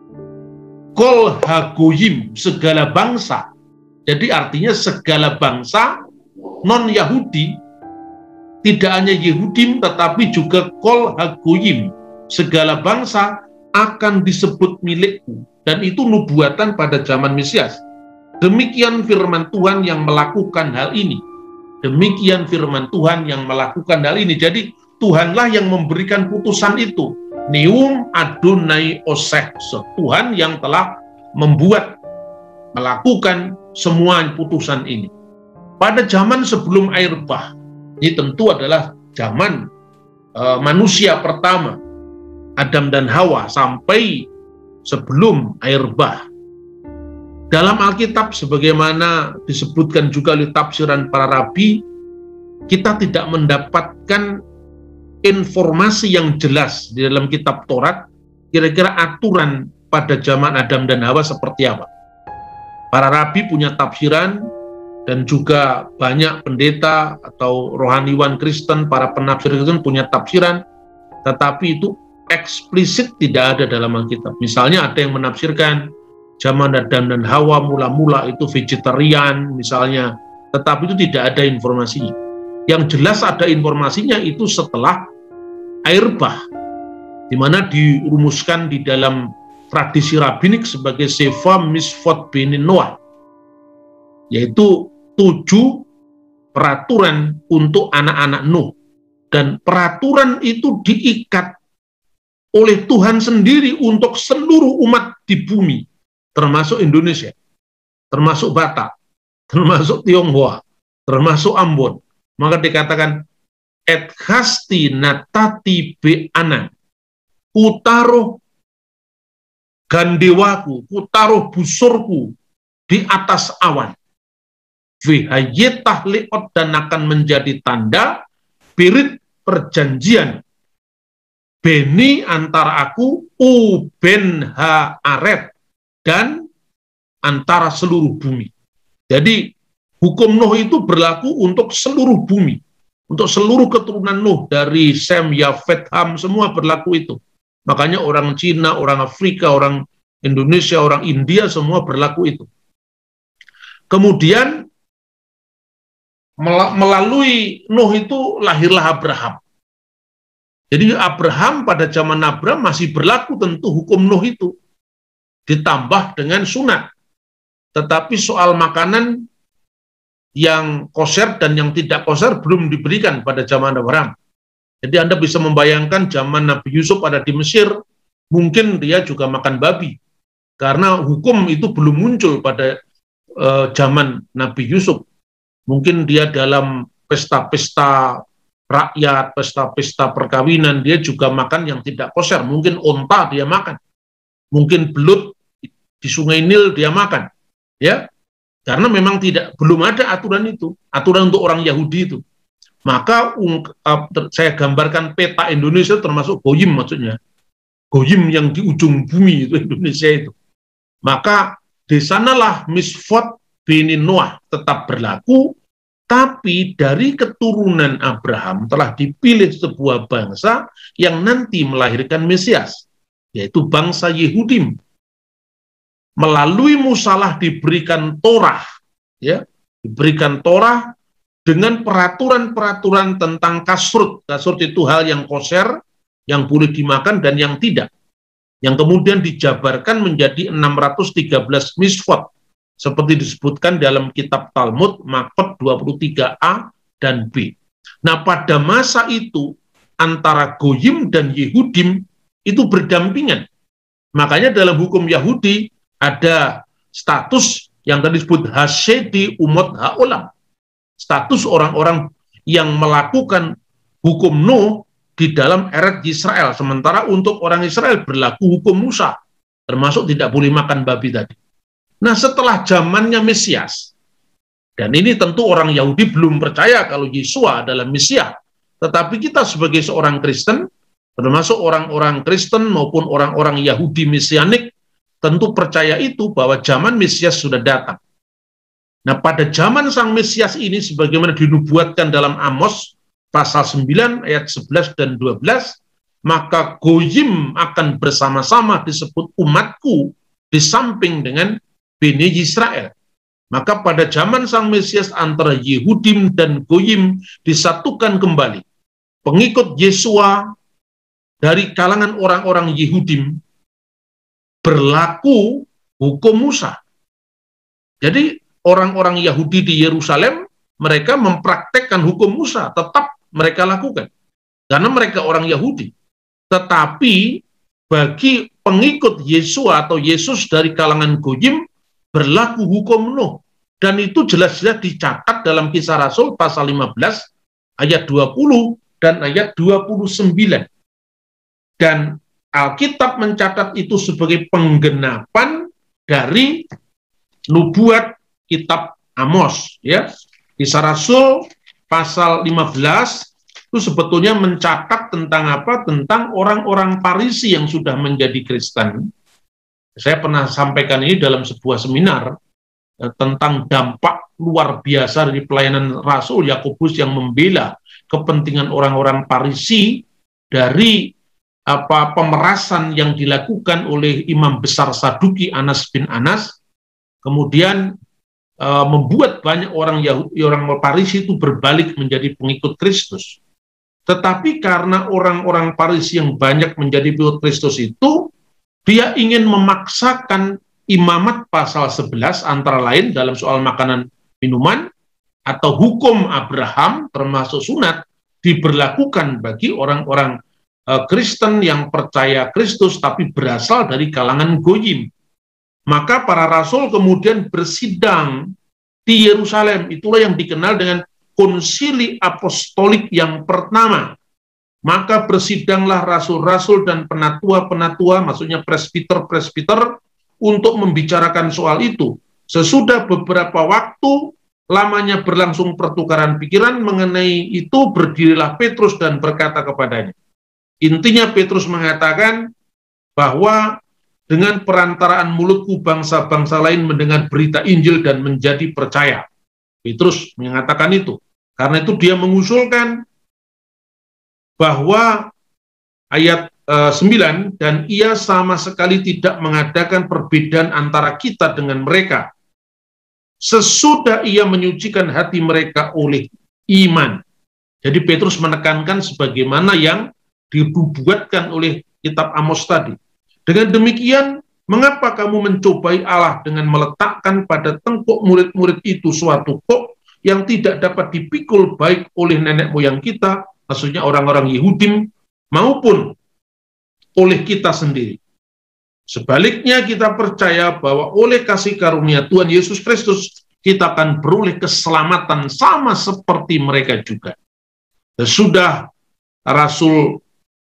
S1: Kol hagoyim, segala bangsa. Jadi artinya segala bangsa non-Yahudi, tidak hanya Yehudim tetapi juga kol hagoyim, segala bangsa akan disebut milikku. Dan itu nubuatan pada zaman Mesias. Demikian firman Tuhan yang melakukan hal ini. Demikian firman Tuhan yang melakukan hal ini. Jadi Tuhanlah yang memberikan putusan itu. Neum Adonai Oseh, Tuhan yang telah membuat, melakukan semua putusan ini. Pada zaman sebelum air bah, ini tentu adalah zaman uh, manusia pertama, Adam dan Hawa, sampai sebelum air bah. Dalam Alkitab, sebagaimana disebutkan juga oleh tafsiran para rabi, kita tidak mendapatkan informasi yang jelas di dalam kitab Taurat, kira-kira aturan pada zaman Adam dan Hawa seperti apa. Para rabi punya tafsiran, dan juga banyak pendeta atau rohaniwan Kristen, para penafsir Kristen punya tafsiran, tetapi itu eksplisit tidak ada dalam Alkitab. Misalnya ada yang menafsirkan zaman Adam dan Hawa mula-mula itu vegetarian misalnya, tetapi itu tidak ada informasinya. Yang jelas ada informasinya itu setelah air bah, di mana dirumuskan di dalam tradisi rabbinik sebagai Seva Misfot Benin Noah, yaitu tujuh peraturan untuk anak-anak Nuh. Dan peraturan itu diikat oleh Tuhan sendiri untuk seluruh umat di bumi, termasuk Indonesia, termasuk Batak, termasuk Tionghoa, termasuk Ambon. Maka dikatakan, et hasti natati be'ana, kutaruh gandewaku, kutaruh busurku di atas awan. Vihayetah liot, dan akan menjadi tanda spirit perjanjian beni antara aku uben haaret dan antara seluruh bumi. Jadi hukum Nuh itu berlaku untuk seluruh bumi, untuk seluruh keturunan Nuh, dari Sem, Yafet, Ham, semua berlaku itu. Makanya orang Cina, orang Afrika, orang Indonesia, orang India, semua berlaku itu. Kemudian melalui Nuh itu lahirlah Abraham. Jadi Abraham, pada zaman Abraham masih berlaku tentu hukum Nuh itu, ditambah dengan sunat. Tetapi soal makanan yang kosher dan yang tidak kosher belum diberikan pada zaman Abraham. Jadi Anda bisa membayangkan zaman Nabi Yusuf ada di Mesir, mungkin dia juga makan babi, karena hukum itu belum muncul pada uh, zaman Nabi Yusuf. Mungkin dia dalam pesta-pesta rakyat, pesta-pesta perkawinan, dia juga makan yang tidak kosher. Mungkin onta dia makan, mungkin belut di Sungai Nil dia makan, ya, karena memang tidak belum ada aturan itu, aturan untuk orang Yahudi itu. Maka um, uh, saya gambarkan peta Indonesia termasuk goyim, maksudnya goyim yang di ujung bumi itu Indonesia itu. Maka di sanalah misfot bini Noah tetap berlaku. Tapi dari keturunan Abraham telah dipilih sebuah bangsa yang nanti melahirkan Mesias, yaitu bangsa Yehudim. Melalui Musalah diberikan Torah, ya, diberikan Torah dengan peraturan-peraturan tentang kasrut. Kasrut itu hal yang kosher, yang boleh dimakan dan yang tidak, yang kemudian dijabarkan menjadi enam ratus tiga belas misfot, seperti disebutkan dalam kitab Talmud Makot dua puluh tiga a dan B. Nah, pada masa itu antara Goyim dan Yehudim itu berdampingan. Makanya dalam hukum Yahudi ada status yang tadi disebut Hasedi Umot Ha'olam, status orang-orang yang melakukan hukum Nuh di dalam eret Israel, sementara untuk orang Israel berlaku hukum Musa, termasuk tidak boleh makan babi tadi. Nah, setelah zamannya Mesias, dan ini tentu orang Yahudi belum percaya kalau Yesua adalah Mesias, tetapi kita sebagai seorang Kristen, termasuk orang-orang Kristen maupun orang-orang Yahudi Mesianik, tentu percaya itu bahwa zaman Mesias sudah datang. Nah, pada zaman sang Mesias ini, sebagaimana dinubuatkan dalam Amos pasal sembilan ayat sebelas dan dua belas, maka Goyim akan bersama-sama disebut umatku di samping dengan Bani Israel. Maka pada zaman sang Mesias antara Yehudim dan Goyim disatukan kembali. Pengikut Yesua dari kalangan orang-orang Yehudim berlaku hukum Musa. Jadi orang-orang Yahudi di Yerusalem, mereka mempraktekkan hukum Musa, tetap mereka lakukan, karena mereka orang Yahudi. Tetapi bagi pengikut Yesua atau Yesus dari kalangan Goyim, berlaku hukum Nuh, dan itu jelas-jelas dicatat dalam Kisah Rasul pasal lima belas ayat dua puluh dan ayat dua puluh sembilan. Dan Alkitab mencatat itu sebagai penggenapan dari nubuat kitab Amos, ya. Kisah Rasul pasal lima belas itu sebetulnya mencatat tentang apa? Tentang orang-orang Farisi yang sudah menjadi Kristen. Saya pernah sampaikan ini dalam sebuah seminar eh, tentang dampak luar biasa dari pelayanan Rasul Yakobus yang membela kepentingan orang-orang Farisi dari apa pemerasan yang dilakukan oleh imam besar Saduki Anas bin Anas, kemudian eh, membuat banyak orang Yahudi, orang Farisi itu berbalik menjadi pengikut Kristus. Tetapi karena orang-orang Farisi yang banyak menjadi pengikut Kristus itu, dia ingin memaksakan imamat pasal sebelas antara lain dalam soal makanan minuman atau hukum Abraham termasuk sunat diberlakukan bagi orang-orang uh, Kristen yang percaya Kristus tapi berasal dari kalangan Goyim. Maka para rasul kemudian bersidang di Yerusalem. Itulah yang dikenal dengan konsili apostolik yang pertama. Maka bersidanglah rasul-rasul dan penatua-penatua, maksudnya presbiter-presbiter, untuk membicarakan soal itu. Sesudah beberapa waktu, lamanya berlangsung pertukaran pikiran mengenai itu, berdirilah Petrus dan berkata kepadanya. Intinya Petrus mengatakan bahwa dengan perantaraan mulutku bangsa-bangsa lain mendengar berita Injil dan menjadi percaya. Petrus mengatakan itu. Karena itu dia mengusulkan bahwa ayat uh, sembilan, dan ia sama sekali tidak mengadakan perbedaan antara kita dengan mereka, sesudah ia menyucikan hati mereka oleh iman. Jadi Petrus menekankan sebagaimana yang dibuatkan oleh kitab Amos tadi. Dengan demikian, mengapa kamu mencobai Allah dengan meletakkan pada tengkuk murid-murid itu suatu kok yang tidak dapat dipikul baik oleh nenek moyang kita, maksudnya orang-orang Yahudi, maupun oleh kita sendiri. Sebaliknya kita percaya bahwa oleh kasih karunia Tuhan Yesus Kristus, kita akan beroleh keselamatan sama seperti mereka juga. Sesudah Rasul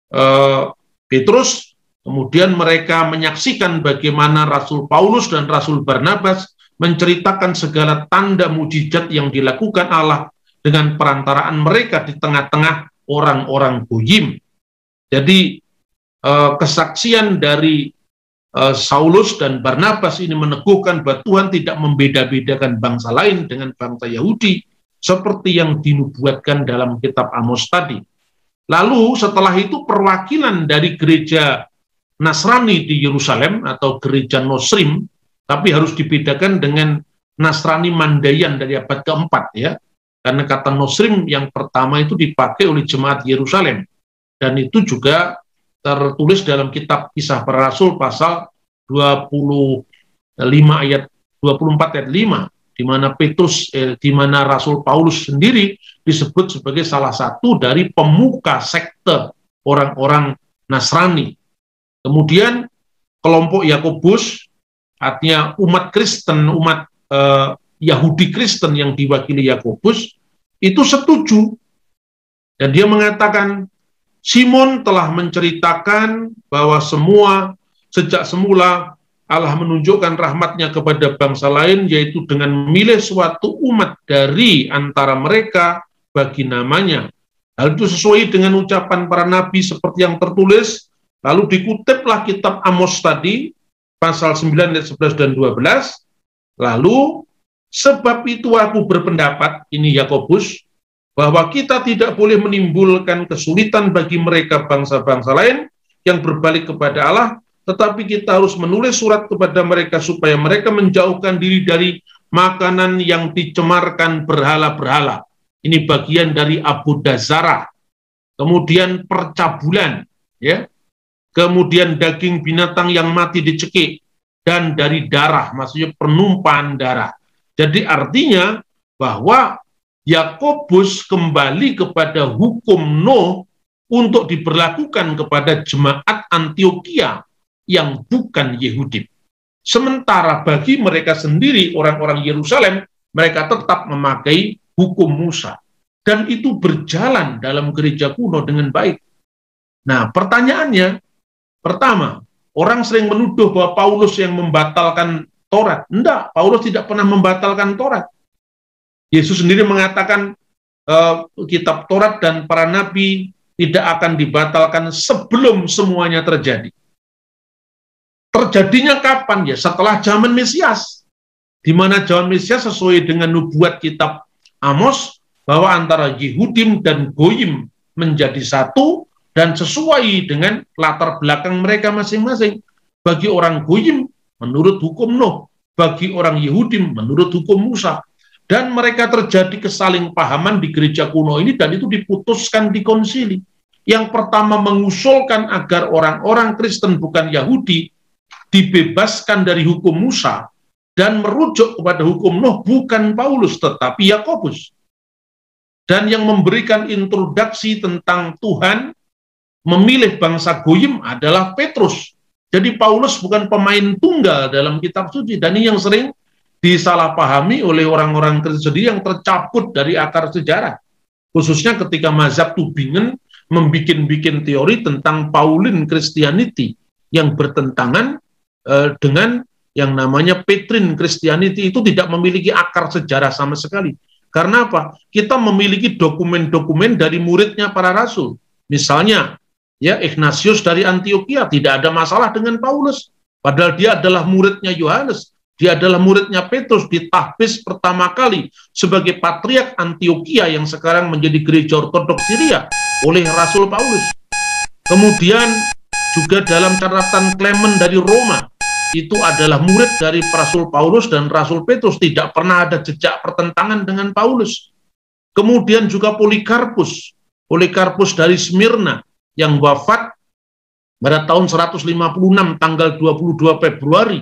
S1: uh, Petrus, kemudian mereka menyaksikan bagaimana Rasul Paulus dan Rasul Barnabas menceritakan segala tanda mujizat yang dilakukan Allah dengan perantaraan mereka di tengah-tengah orang-orang Goyim. Jadi eh, kesaksian dari eh, Saulus dan Barnabas ini meneguhkan bahwa Tuhan tidak membeda-bedakan bangsa lain dengan bangsa Yahudi seperti yang dinubuatkan dalam kitab Amos tadi. Lalu setelah itu perwakilan dari gereja Nasrani di Yerusalem atau gereja Nosrim, tapi harus dibedakan dengan Nasrani Mandayan dari abad keempat ya, karena kata Nosrim yang pertama itu dipakai oleh jemaat Yerusalem, dan itu juga tertulis dalam kitab Kisah Para Rasul pasal dua puluh lima ayat dua puluh empat ayat lima, di mana Petrus, eh, di mana Rasul Paulus sendiri disebut sebagai salah satu dari pemuka sekte orang-orang Nasrani. Kemudian kelompok Yakobus, artinya umat Kristen, umat eh, Yahudi Kristen yang diwakili Yakobus, itu setuju. Dan dia mengatakan, Simon telah menceritakan bahwa semua, sejak semula Allah menunjukkan rahmatnya kepada bangsa lain, yaitu dengan memilih suatu umat dari antara mereka bagi namanya. Hal itu sesuai dengan ucapan para nabi seperti yang tertulis. Lalu dikutiplah kitab Amos tadi, pasal sembilan ayat sebelas dan dua belas. Lalu, sebab itu aku berpendapat, ini Yakobus, bahwa kita tidak boleh menimbulkan kesulitan bagi mereka bangsa-bangsa lain yang berbalik kepada Allah, tetapi kita harus menulis surat kepada mereka supaya mereka menjauhkan diri dari makanan yang dicemarkan berhala-berhala. Ini bagian dari abodazarah. Kemudian percabulan, ya. Kemudian daging binatang yang mati dicekik, dan dari darah, maksudnya penumpahan darah. Jadi artinya bahwa Yakobus kembali kepada hukum Nuh untuk diberlakukan kepada jemaat Antioquia yang bukan Yahudi. Sementara bagi mereka sendiri, orang-orang Yerusalem, mereka tetap memakai hukum Musa. Dan itu berjalan dalam gereja kuno dengan baik. Nah, pertanyaannya, pertama, orang sering menuduh bahwa Paulus yang membatalkan Taurat. Enggak, Paulus tidak pernah membatalkan Taurat. Yesus sendiri mengatakan uh, kitab Taurat dan para nabi tidak akan dibatalkan sebelum semuanya terjadi. Terjadinya kapan? Ya setelah zaman Mesias. Di mana zaman Mesias sesuai dengan nubuat kitab Amos bahwa antara Yehudim dan Goyim menjadi satu, dan sesuai dengan latar belakang mereka masing-masing. Bagi orang Goyim menurut hukum Nuh, bagi orang Yahudi menurut hukum Musa. Dan mereka terjadi kesaling pahaman di gereja kuno ini, dan itu diputuskan di konsili. Yang pertama mengusulkan agar orang-orang Kristen bukan Yahudi dibebaskan dari hukum Musa dan merujuk kepada hukum Nuh bukan Paulus tetapi Yakobus. Dan yang memberikan introduksi tentang Tuhan memilih bangsa Goyim adalah Petrus. Jadi Paulus bukan pemain tunggal dalam kitab suci, dan ini yang sering disalahpahami oleh orang-orang Kristen sendiri yang tercabut dari akar sejarah. Khususnya ketika mazhab Tübingen membikin-bikin teori tentang Pauline Christianity yang bertentangan eh, dengan yang namanya Petrine Christianity itu tidak memiliki akar sejarah sama sekali. Karena apa? Kita memiliki dokumen-dokumen dari muridnya para rasul. Misalnya, ya Ignatius dari Antioquia tidak ada masalah dengan Paulus, padahal dia adalah muridnya Yohanes. Dia adalah muridnya Petrus, ditahbis pertama kali sebagai patriark Antioquia yang sekarang menjadi gereja ortodoks Syria oleh Rasul Paulus. Kemudian juga dalam catatan Clement dari Roma, itu adalah murid dari Rasul Paulus dan Rasul Petrus, tidak pernah ada jejak pertentangan dengan Paulus. Kemudian juga Polikarpus, Polikarpus dari Smyrna yang wafat pada tahun seratus lima puluh enam tanggal dua puluh dua Februari.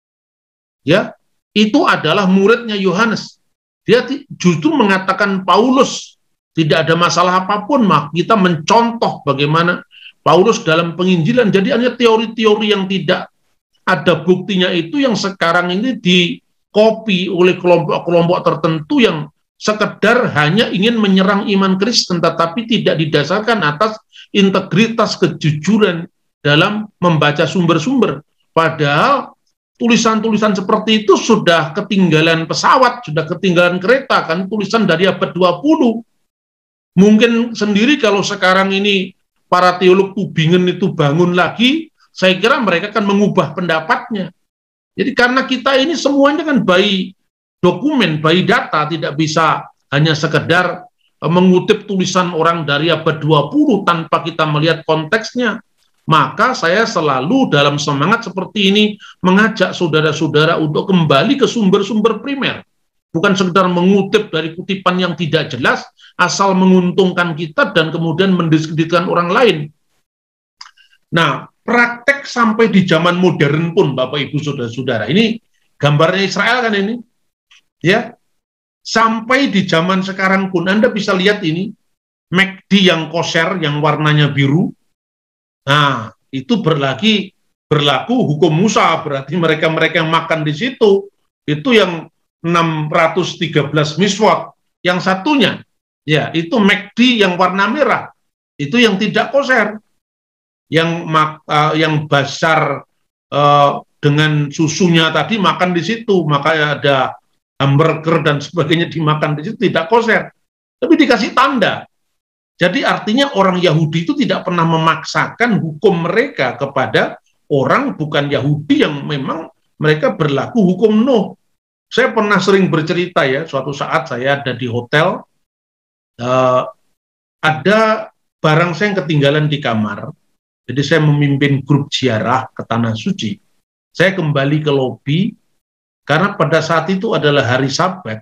S1: Ya, itu adalah muridnya Yohanes. Dia justru mengatakan Paulus tidak ada masalah apapun, maka kita mencontoh bagaimana Paulus dalam penginjilan. Jadi hanya teori-teori yang tidak ada buktinya itu yang sekarang ini dikopi oleh kelompok-kelompok tertentu yang sekedar hanya ingin menyerang iman Kristen, tetapi tidak didasarkan atas integritas kejujuran dalam membaca sumber-sumber. Padahal tulisan-tulisan seperti itu sudah ketinggalan pesawat, sudah ketinggalan kereta, kan tulisan dari abad dua puluh. Mungkin sendiri kalau sekarang ini para teolog Tubingen itu bangun lagi, saya kira mereka akan mengubah pendapatnya. Jadi karena kita ini semuanya kan by dokumen, by data, tidak bisa hanya sekedar mengutip tulisan orang dari abad dua puluh tanpa kita melihat konteksnya. Maka saya selalu dalam semangat seperti ini mengajak saudara-saudara untuk kembali ke sumber-sumber primer. Bukan sekedar mengutip dari kutipan yang tidak jelas, asal menguntungkan kita dan kemudian mendiskreditkan orang lain. Nah, praktek sampai di zaman modern pun, Bapak Ibu Saudara-saudara, ini gambarnya Israel kan ini, ya. Sampai di zaman sekarang pun Anda bisa lihat ini, M A C D yang kosher, yang warnanya biru. Nah, itu berlagi berlaku hukum Musa, berarti mereka-mereka yang makan di situ, itu yang enam ratus tiga belas miswak. Yang satunya, ya, itu M A C D yang warna merah, itu yang tidak kosher. Yang uh, yang basar uh, dengan susunya tadi makan di situ, maka ada hamburger dan sebagainya dimakan di situ, tidak kosher. Tapi dikasih tanda. Jadi artinya orang Yahudi itu tidak pernah memaksakan hukum mereka kepada orang bukan Yahudi yang memang mereka berlaku hukum Nuh. Saya pernah sering bercerita ya, suatu saat saya ada di hotel, uh, ada barang saya yang ketinggalan di kamar, jadi saya memimpin grup ziarah ke Tanah Suci. Saya kembali ke lobi, karena pada saat itu adalah hari Sabat,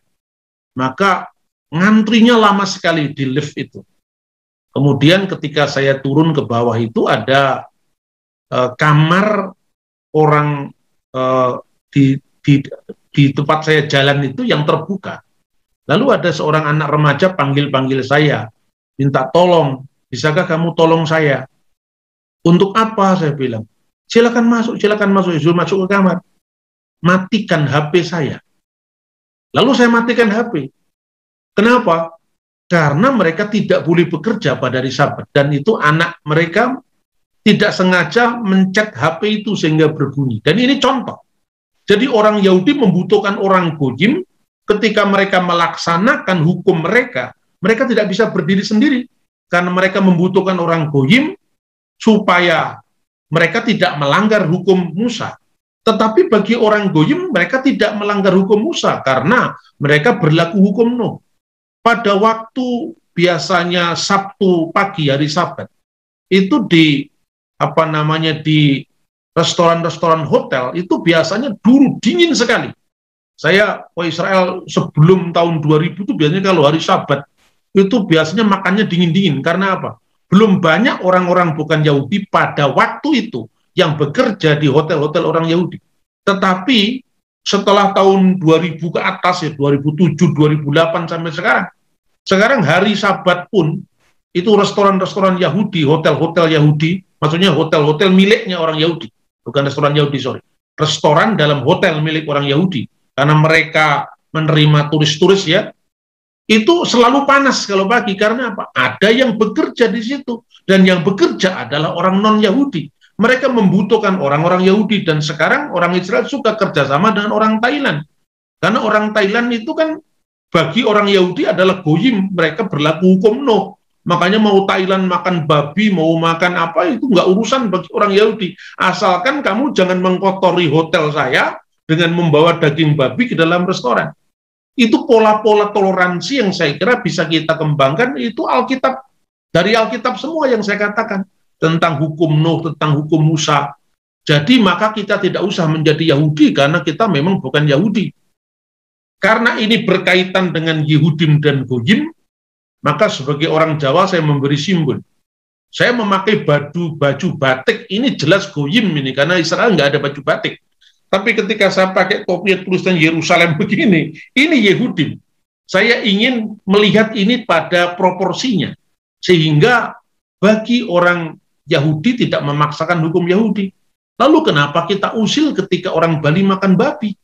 S1: maka ngantrinya lama sekali di lift itu. Kemudian ketika saya turun ke bawah itu ada uh, kamar orang uh, di, di, di tempat saya jalan itu yang terbuka. Lalu ada seorang anak remaja panggil-panggil saya, minta tolong, bisakah kamu tolong saya? Untuk apa? Saya bilang, silakan masuk, silakan masuk, suruh masuk ke kamar. Matikan H P saya. Lalu saya matikan H P. Kenapa? Karena mereka tidak boleh bekerja pada hari Sabat, dan itu anak mereka tidak sengaja mencet H P itu sehingga berbunyi. Dan ini contoh. Jadi orang Yahudi membutuhkan orang Goyim ketika mereka melaksanakan hukum mereka, mereka tidak bisa berdiri sendiri karena mereka membutuhkan orang Goyim supaya mereka tidak melanggar hukum Musa. Tetapi bagi orang Goyim mereka tidak melanggar hukum Musa karena mereka berlaku hukum Nuh. Pada waktu biasanya Sabtu pagi hari Sabat itu di apa namanya di restoran-restoran hotel itu biasanya dulu dingin sekali. Saya ke Israel sebelum tahun dua ribu itu biasanya kalau hari Sabat itu biasanya makannya dingin-dingin. Karena apa? Belum banyak orang-orang bukan Yahudi pada waktu itu yang bekerja di hotel-hotel orang Yahudi. Tetapi setelah tahun dua ribu ke atas ya, dua ribu tujuh, dua ribu delapan sampai sekarang, sekarang hari Sabat pun itu restoran-restoran Yahudi, hotel-hotel Yahudi, maksudnya hotel-hotel miliknya orang Yahudi, bukan restoran Yahudi, sorry, restoran dalam hotel milik orang Yahudi, karena mereka menerima turis-turis ya, itu selalu panas kalau pagi. Karena apa? Ada yang bekerja di situ, dan yang bekerja adalah orang non-Yahudi. Mereka membutuhkan orang-orang Yahudi, dan sekarang orang Israel suka kerjasama dengan orang Thailand. Karena orang Thailand itu kan bagi orang Yahudi adalah goyim, mereka berlaku hukum Nuh. Makanya mau Thailand makan babi, mau makan apa, itu nggak urusan bagi orang Yahudi. Asalkan kamu jangan mengkotori hotel saya dengan membawa daging babi ke dalam restoran. Itu pola-pola toleransi yang saya kira bisa kita kembangkan, itu Alkitab. Dari Alkitab semua yang saya katakan. Tentang hukum Nuh, tentang hukum Musa. Jadi maka kita tidak usah menjadi Yahudi karena kita memang bukan Yahudi. Karena ini berkaitan dengan Yehudim dan Goyim, maka sebagai orang Jawa saya memberi simbol. Saya memakai baju, baju batik, ini jelas Goyim ini, karena Israel nggak ada baju batik. Tapi ketika saya pakai topi tulisan Yerusalem begini, ini Yehudim. Saya ingin melihat ini pada proporsinya. Sehingga bagi orang Yahudi tidak memaksakan hukum Yahudi. Lalu kenapa kita usil ketika orang Bali makan babi?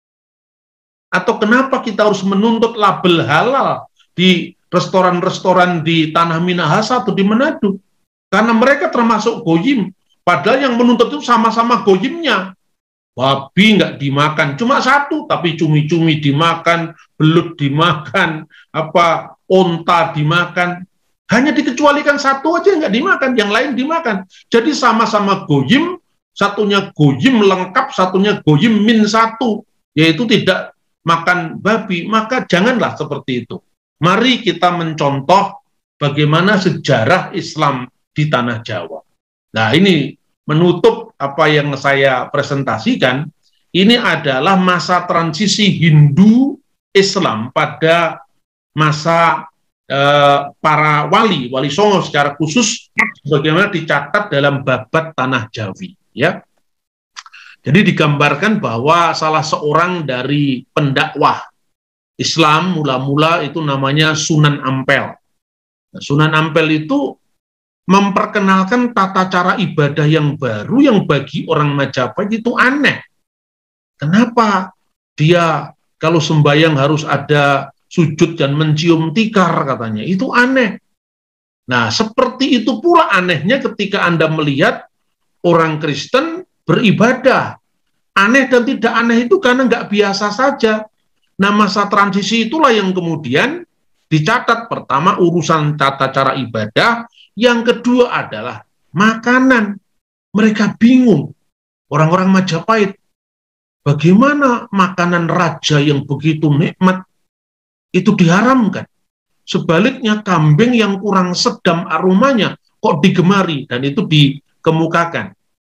S1: Atau kenapa kita harus menuntut label halal di restoran-restoran di Tanah Minahasa atau di Manado? Karena mereka termasuk goyim. Padahal yang menuntut itu sama-sama goyimnya. Babi nggak dimakan, cuma satu, tapi cumi-cumi dimakan, belut dimakan, apa onta dimakan. Hanya dikecualikan satu aja nggak dimakan, yang lain dimakan. Jadi sama-sama goyim, satunya goyim lengkap, satunya goyim min satu, yaitu tidak makan babi. Maka janganlah seperti itu. Mari kita mencontoh bagaimana sejarah Islam di tanah Jawa. Nah, ini menutup apa yang saya presentasikan. Ini adalah masa transisi Hindu Islam pada masa Eh, para wali, wali Songo secara khusus, bagaimana dicatat dalam Babat Tanah Jawi, ya. Jadi digambarkan bahwa salah seorang dari pendakwah Islam mula-mula itu namanya Sunan Ampel. Nah, Sunan Ampel itu memperkenalkan tata cara ibadah yang baru yang bagi orang Majapahit itu aneh. Kenapa dia kalau sembahyang harus ada sujud dan mencium tikar, katanya. Itu aneh. Nah, seperti itu pula anehnya ketika Anda melihat orang Kristen beribadah. Aneh dan tidak aneh itu karena nggak biasa saja. Nah, masa transisi itulah yang kemudian dicatat. Pertama, urusan tata cara ibadah. Yang kedua adalah makanan. Mereka bingung. Orang-orang Majapahit. Bagaimana makanan raja yang begitu nikmat itu diharamkan. Sebaliknya kambing yang kurang sedap aromanya kok digemari, dan itu dikemukakan.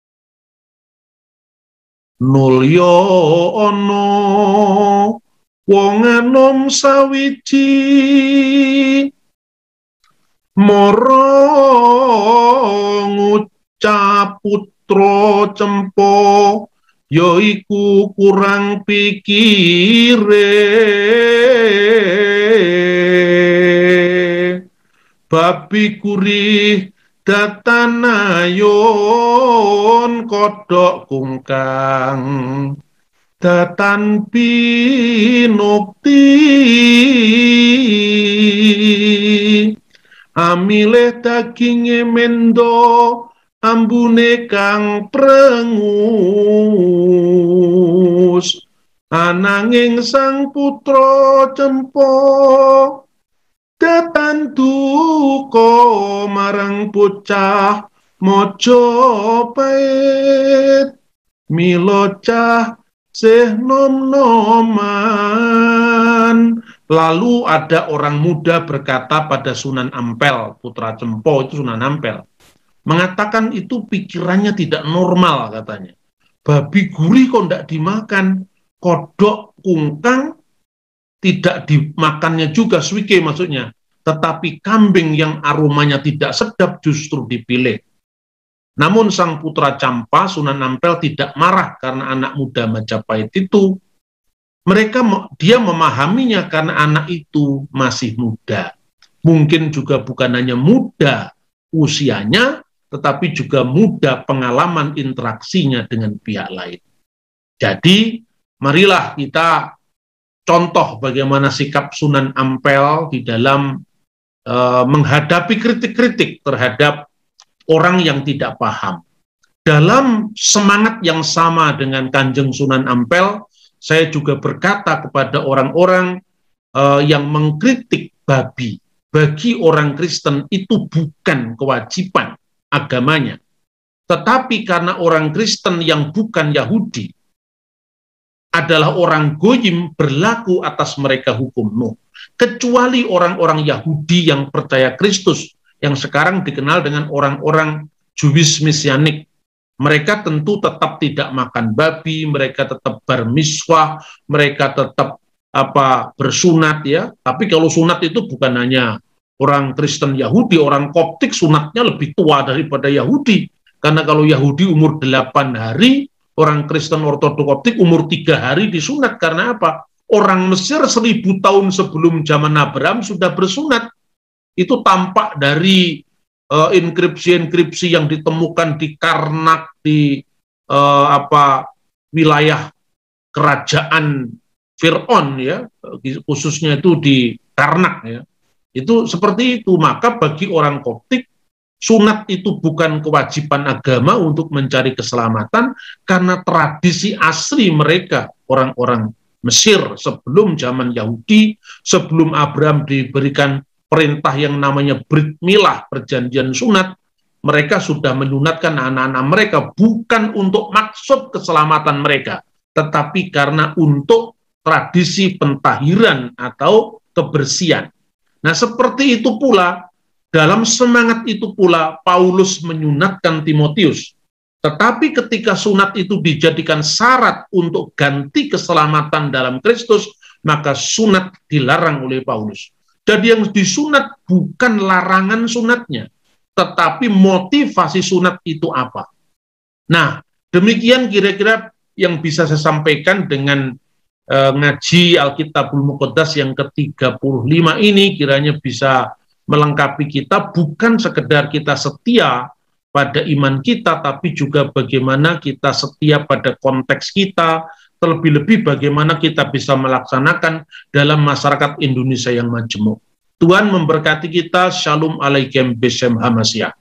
S1: Nulyo ono wong enom sawiji moro ngucap putra cempo yoiku kurang pikire babi gurih datanayon kodok kungkang datan pinukti amileh daginge mendo ambune kang prengus ananging sang putra cempo datan duka marang bocah Mojopahit mila cah sih nom-noman. Lalu ada orang muda berkata pada Sunan Ampel, putra Cempo itu Sunan Ampel, mengatakan itu pikirannya tidak normal katanya. Babi gurih kok tidak dimakan, kodok kungkang tidak dimakannya juga, swike maksudnya, tetapi kambing yang aromanya tidak sedap justru dipilih. Namun sang putra Campa, Sunan Ampel, tidak marah karena anak muda Majapahit itu. Mereka dia memahaminya karena anak itu masih muda. Mungkin juga bukan hanya muda usianya, tetapi juga muda pengalaman interaksinya dengan pihak lain. Jadi, marilah kita contoh bagaimana sikap Sunan Ampel di dalam uh, menghadapi kritik-kritik terhadap orang yang tidak paham. dalam semangat yang sama dengan Kanjeng Sunan Ampel, saya juga berkata kepada orang-orang uh, yang mengkritik babi, bagi orang Kristen itu bukan kewajiban agamanya. Tetapi karena orang Kristen yang bukan Yahudi adalah orang goyim, berlaku atas mereka hukum Nuh. Kecuali orang-orang Yahudi yang percaya Kristus, yang sekarang dikenal dengan orang-orang Jewish Messianic. Mereka tentu tetap tidak makan babi, mereka tetap bermiswah, mereka tetap apa bersunat ya. Tapi kalau sunat itu bukan hanya orang Kristen Yahudi, orang Koptik sunatnya lebih tua daripada Yahudi. Karena kalau Yahudi umur delapan hari, orang Kristen Ortodok Koptik umur tiga hari disunat. Karena apa? Orang Mesir seribu tahun sebelum zaman Abraham sudah bersunat. Itu tampak dari uh, inskripsi-inskripsi yang ditemukan di Karnak, di uh, apa wilayah kerajaan Fir'aun ya, khususnya itu di Karnak ya. Itu seperti itu. Maka bagi orang Koptik, sunat itu bukan kewajiban agama untuk mencari keselamatan, karena tradisi asli mereka, orang-orang Mesir sebelum zaman Yahudi, sebelum Abraham diberikan perintah yang namanya Brit Milah, perjanjian sunat, mereka sudah menyunatkan anak-anak mereka bukan untuk maksud keselamatan mereka, tetapi karena untuk tradisi pentahiran atau kebersihan. Nah, seperti itu pula, dalam semangat itu pula Paulus menyunatkan Timotius. Tetapi ketika sunat itu dijadikan syarat untuk ganti keselamatan dalam Kristus, maka sunat dilarang oleh Paulus. Jadi yang disunat bukan larangan sunatnya, tetapi motivasi sunat itu apa. Nah, demikian kira-kira yang bisa saya sampaikan dengan uh, ngaji Alkitabul Muqaddas yang ke tiga puluh lima ini, kiranya bisa melengkapi kita, bukan sekedar kita setia pada iman kita, tapi juga bagaimana kita setia pada konteks kita, terlebih-lebih bagaimana kita bisa melaksanakan dalam masyarakat Indonesia yang majemuk. Tuhan memberkati kita. Shalom alaikum besem hamasya.